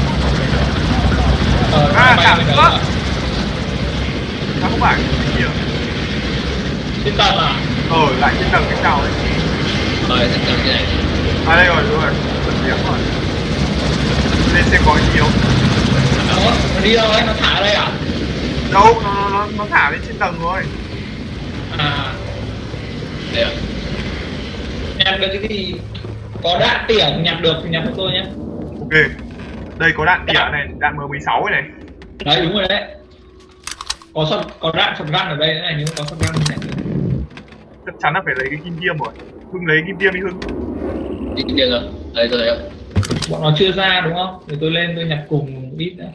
Thả nữa. Nó không phải bên kia. Trên tầng à? Lại trên tầng cái nào ấy. Trên tầng cái này. À đây rồi, đúng rồi. Điểm rồi. Lên xem có gì không. Nó đi đâu ấy? Nó thả ở đây à? Đâu, nó thả lên trên tầng rồi. À. Đây à? Nhặt được cái gì? Có đạn tỉa nhặt được thì nhặt cho tôi nhé. Ok. Đây có đạn tỉa này, đạn M16 này. Đấy đúng rồi đấy. Có đạn shotgun ở đây này, nếu có shotgun thì nhặt được. Chắc chắn là phải lấy cái kim tiêm rồi. Hưng lấy kim tiêm đi Hưng. Kim tiêm rồi. Đây tôi thấy không? Bọn nó chưa ra đúng không? Để tôi lên tôi nhặt cùng ít nữa.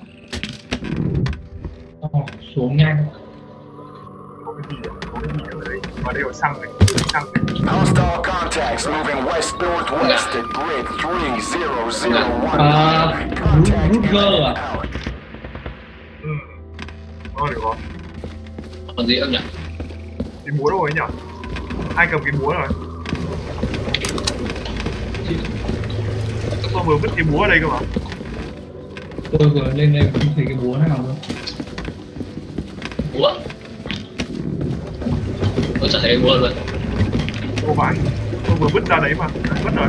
Xuống nhanh. Có cái gì ở đây? Và đây có xăng này, xăng này. Hostile contacts moving west northwest at grid 3001. Rutger à? Được rồi. Còn gì không nhỉ? Cái búa đâu rồi nhỉ? Ai cầm cái búa rồi? Tôi vừa vứt cái búa ở đây cơ mà. Tôi vừa lên đây không thấy cái búa nào luôn. Búa. Tôi chắc thấy búa luôn. Ô vãi, tôi vừa vứt ra đấy mà, mất rồi.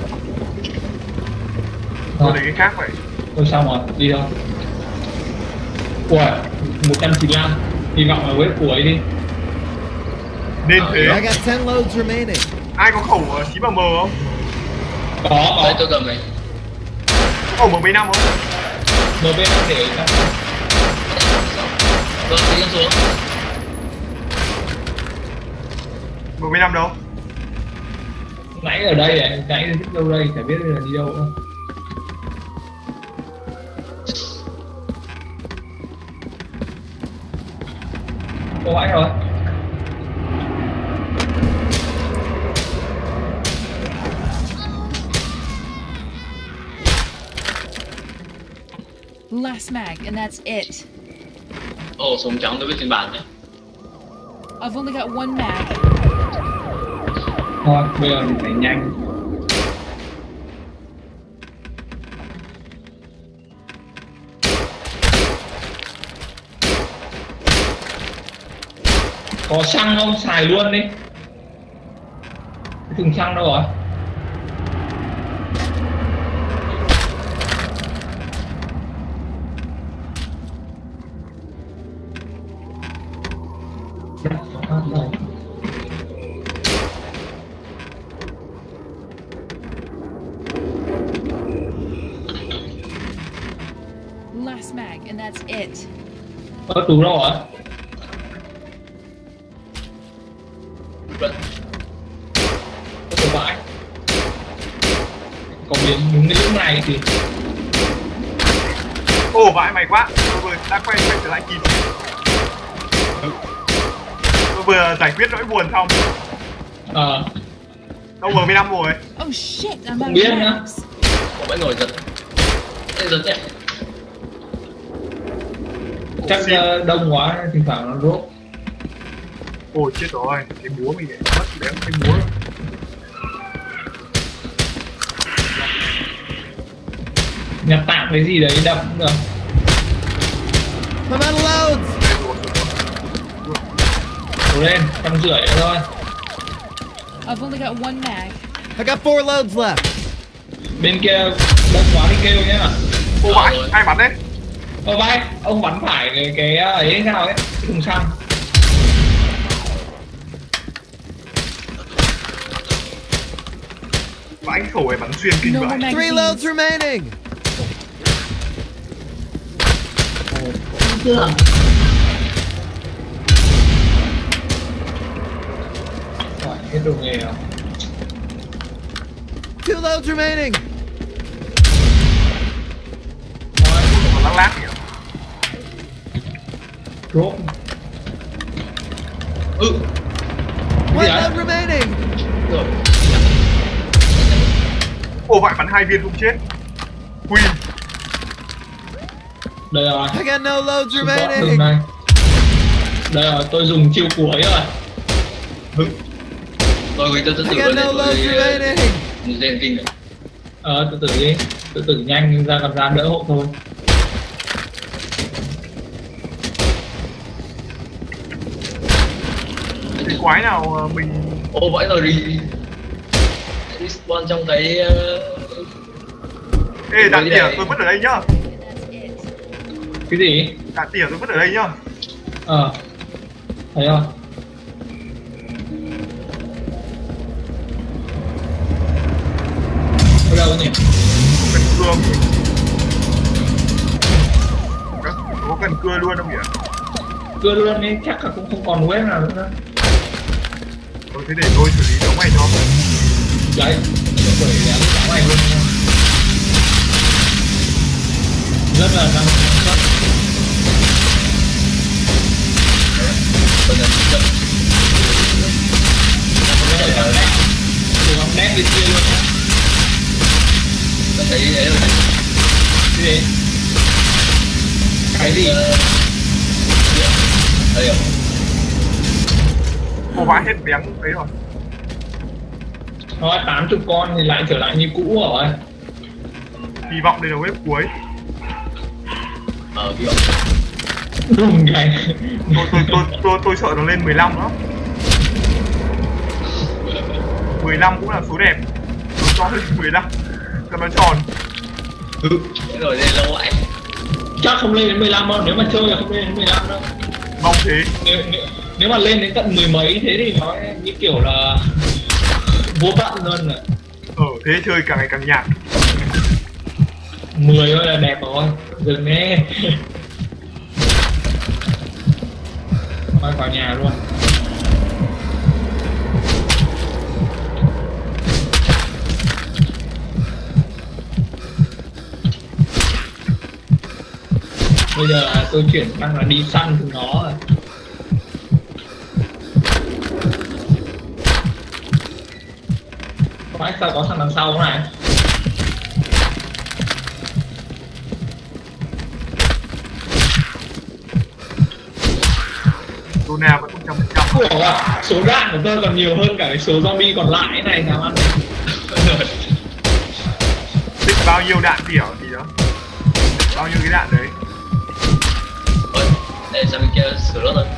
Tôi lấy cái khác vậy. Tôi xong rồi, đi đâu? Ui, 195. Hy vọng là web cuối đi. Nên thế. I got 10 loads remaining. Ai có khẩu 9mm không? Có. Đấy tôi cầm này. Khẩu M75 không? MB đang để chắc. Vâng, đi em xuống. M75 đâu? Nãy ở đây này, nãy là đâu đây, chả biết là đi đâu nữa. Có bãi rồi. Last mag, and that's it. Ồ, súng trắng tôi biết trên bàn đấy. I've only got one mag. Thôi, bây giờ thì phải nhanh. Có xăng không? Xài luôn đi. Cái thùng xăng đâu rồi? Last mag, and that's it. Có túi đâu rồi? Vâng. Có bãi. Còn những cái lúc này thì Ồ vãi mày quá, tôi vừa đã quay trở lại kịp. Tôi vừa giải quyết nỗi buồn xong. Đâu M15 rồi. Oh shit, I'm Không out biết of nữa. mags. Có bãi ngồi giật. Đây giật nhỉ. chắc đông quá thỉnh thoảng nó rốt. Ôi chết rồi, cái búa mình để mất béo cái búa. Nhặt tạm cái gì đấy đập cũng được. I'm out of loads. Đổ lên, 150 nữa thôi. I've only got one mag. I got 4 loads left. Bên kia đông quá đi kêu nhá. Ô vãi, ai bắn đấy? Ô vai, ông bắn phải cái ấy sao ấy, cái thùng xăng. Vãi cái khẩu này bắn xuyên kinh No vãi. more 3 loads magazines. remaining. Rồi, hết đồ nghề rồi. 2 loads remaining. Còn lắc lác kìa. Rốt. One Gì vậy? load remaining. Rồi. Ô vãi bắn 2 viên không chết. Queen. Đây rồi. I got no loads Support đường remaining. này. Đây rồi, tôi dùng chiêu cuối rồi. Rồi tôi tự I got no loads remaining. lên kinh rồi. Từ từ đi, từ từ nhanh ra cầm ra đỡ hộ thôi. Cái quái nào mình... Ô vãi rồi đi spawn trong cái Ê đạn đi tỉa đây. tôi vứt ở đây nhá. And that's it. Cái gì? Đạn tỉa tôi vứt ở đây nhá. Thấy không? Ở đâu nhỉ? Cần cưa không? Có cần cưa luôn không nhỉ? Cưa luôn đi, chắc là cũng không còn web nào nữa. Thôi thế để tôi xử lý giống mày cho. Đấy, bởi lẽ nó mày luôn nha. Rất là năng suất. Bây giờ chậm. Đừng học nét bên kia luôn nhá. Tôi thấy ấy rồi. Cái gì? Cái gì? Đây rồi. Cô vãi hết bén đấy rồi. Thôi 80 con thì lại trở lại như cũ rồi. Hy vọng đây là web cuối. Kiểu Đùng cái. Tôi sợ nó lên 15 đó. 15 cũng là số đẹp. Nó cho lên 15. Cho nó tròn. rồi lên lâu vậy. Chắc không lên đến 15 đâu, nếu mà chơi là không lên đến 15 đâu. Mong thế. Nếu mà lên đến tận 10 mấy thế thì nó như kiểu là vô tận luôn rồi. Thế chơi càng ngày càng nhạt. 10 thôi là đẹp rồi, dừng nghe. Thôi vào nhà luôn. Bây giờ tôi chuyển sang là đi săn chúng nó rồi. Phải sao có thằng đằng sau này? Luna vẫn 100%. Ủa à, số đạn của tôi còn nhiều hơn cả cái số zombie còn lại này nào ăn. Định bao nhiêu đạn tiểu thì đó. Bao nhiêu cái đạn đấy. Ôi, để sang bên kia sửa lốt thôi.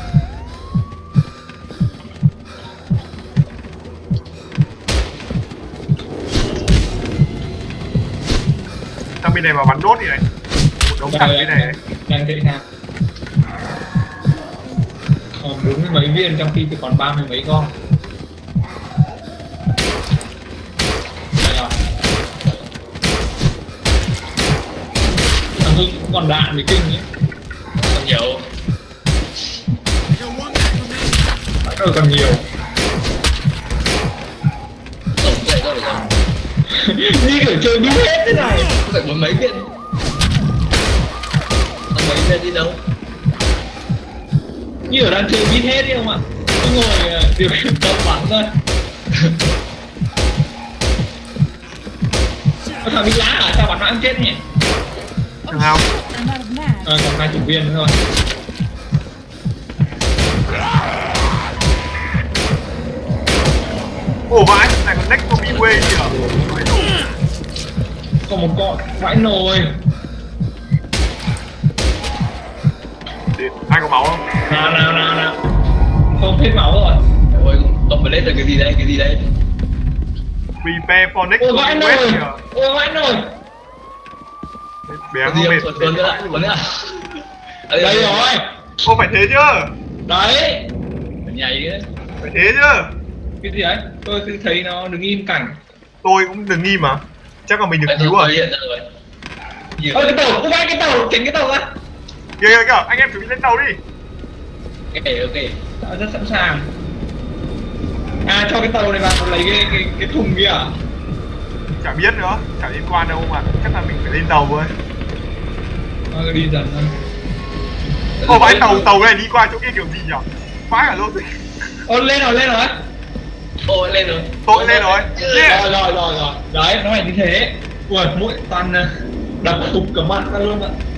Sang bên này mà bắn đốt thì này. Một đống cẳng bên này. Đang chạy sang. Còn 40 mấy viên trong khi thì còn 30 mấy con. Đây rồi. Thằng Hưng cũng còn đạn mới kinh nhé. Còn nhiều. Rồi còn nhiều. Tổng chạy thôi rồi. Như kiểu chơi biết hết thế này. Không phải bốn mấy viên. Mấy viên đi đâu? Như ở đang chơi biết hết đi không ạ? Cứ ngồi điều khiển tâm bắn thôi. Có thằng bị lá à? Sao bắn nó ăn chết nhỉ? Thằng nào? I'm out of mags. Còn 20 viên nữa thôi. Ồ vãi, này còn next to be way kìa. Còn một con vãi nồi. Ai có máu không? Nào. Không hết máu rồi. Ôi, ông phải lên là cái gì đây? Cái gì đây? Prepare for next Ôi to vãi be way nồi. kìa. Ôi vãi nồi. Bé Cái nó gì mệt. không? Tuần nữa lại, tuần nữa. Đây rồi. Ô phải thế chứ. Đấy. Ở nhà gì đấy? Phải thế chứ. Cái gì đấy? Tôi cứ thấy nó đứng im cảnh. Tôi cũng đừng nghi mà. Chắc là mình được cứu Tôi rồi. hiện ra rồi. Gì Ôi cái tàu, ôi vãi cái tàu, tránh cái tàu ra. Kìa, anh em chuẩn bị lên tàu đi. ok. Tao rất sẵn sàng. À cho cái tàu này vào lấy cái thùng kia à? Chả biết nữa, chả liên quan đâu mà. Chắc là mình phải lên tàu thôi. Thôi đi dần thôi. Ô vãi tàu này đi qua chỗ kia kiểu gì nhở? Vãi cả logic. Ô lên rồi. Ô lên rồi. Tôi lên rồi. Yeah. Rồi. Đấy, nó phải như thế. Ui, mũi toàn đập thục cả mặt ra luôn ạ.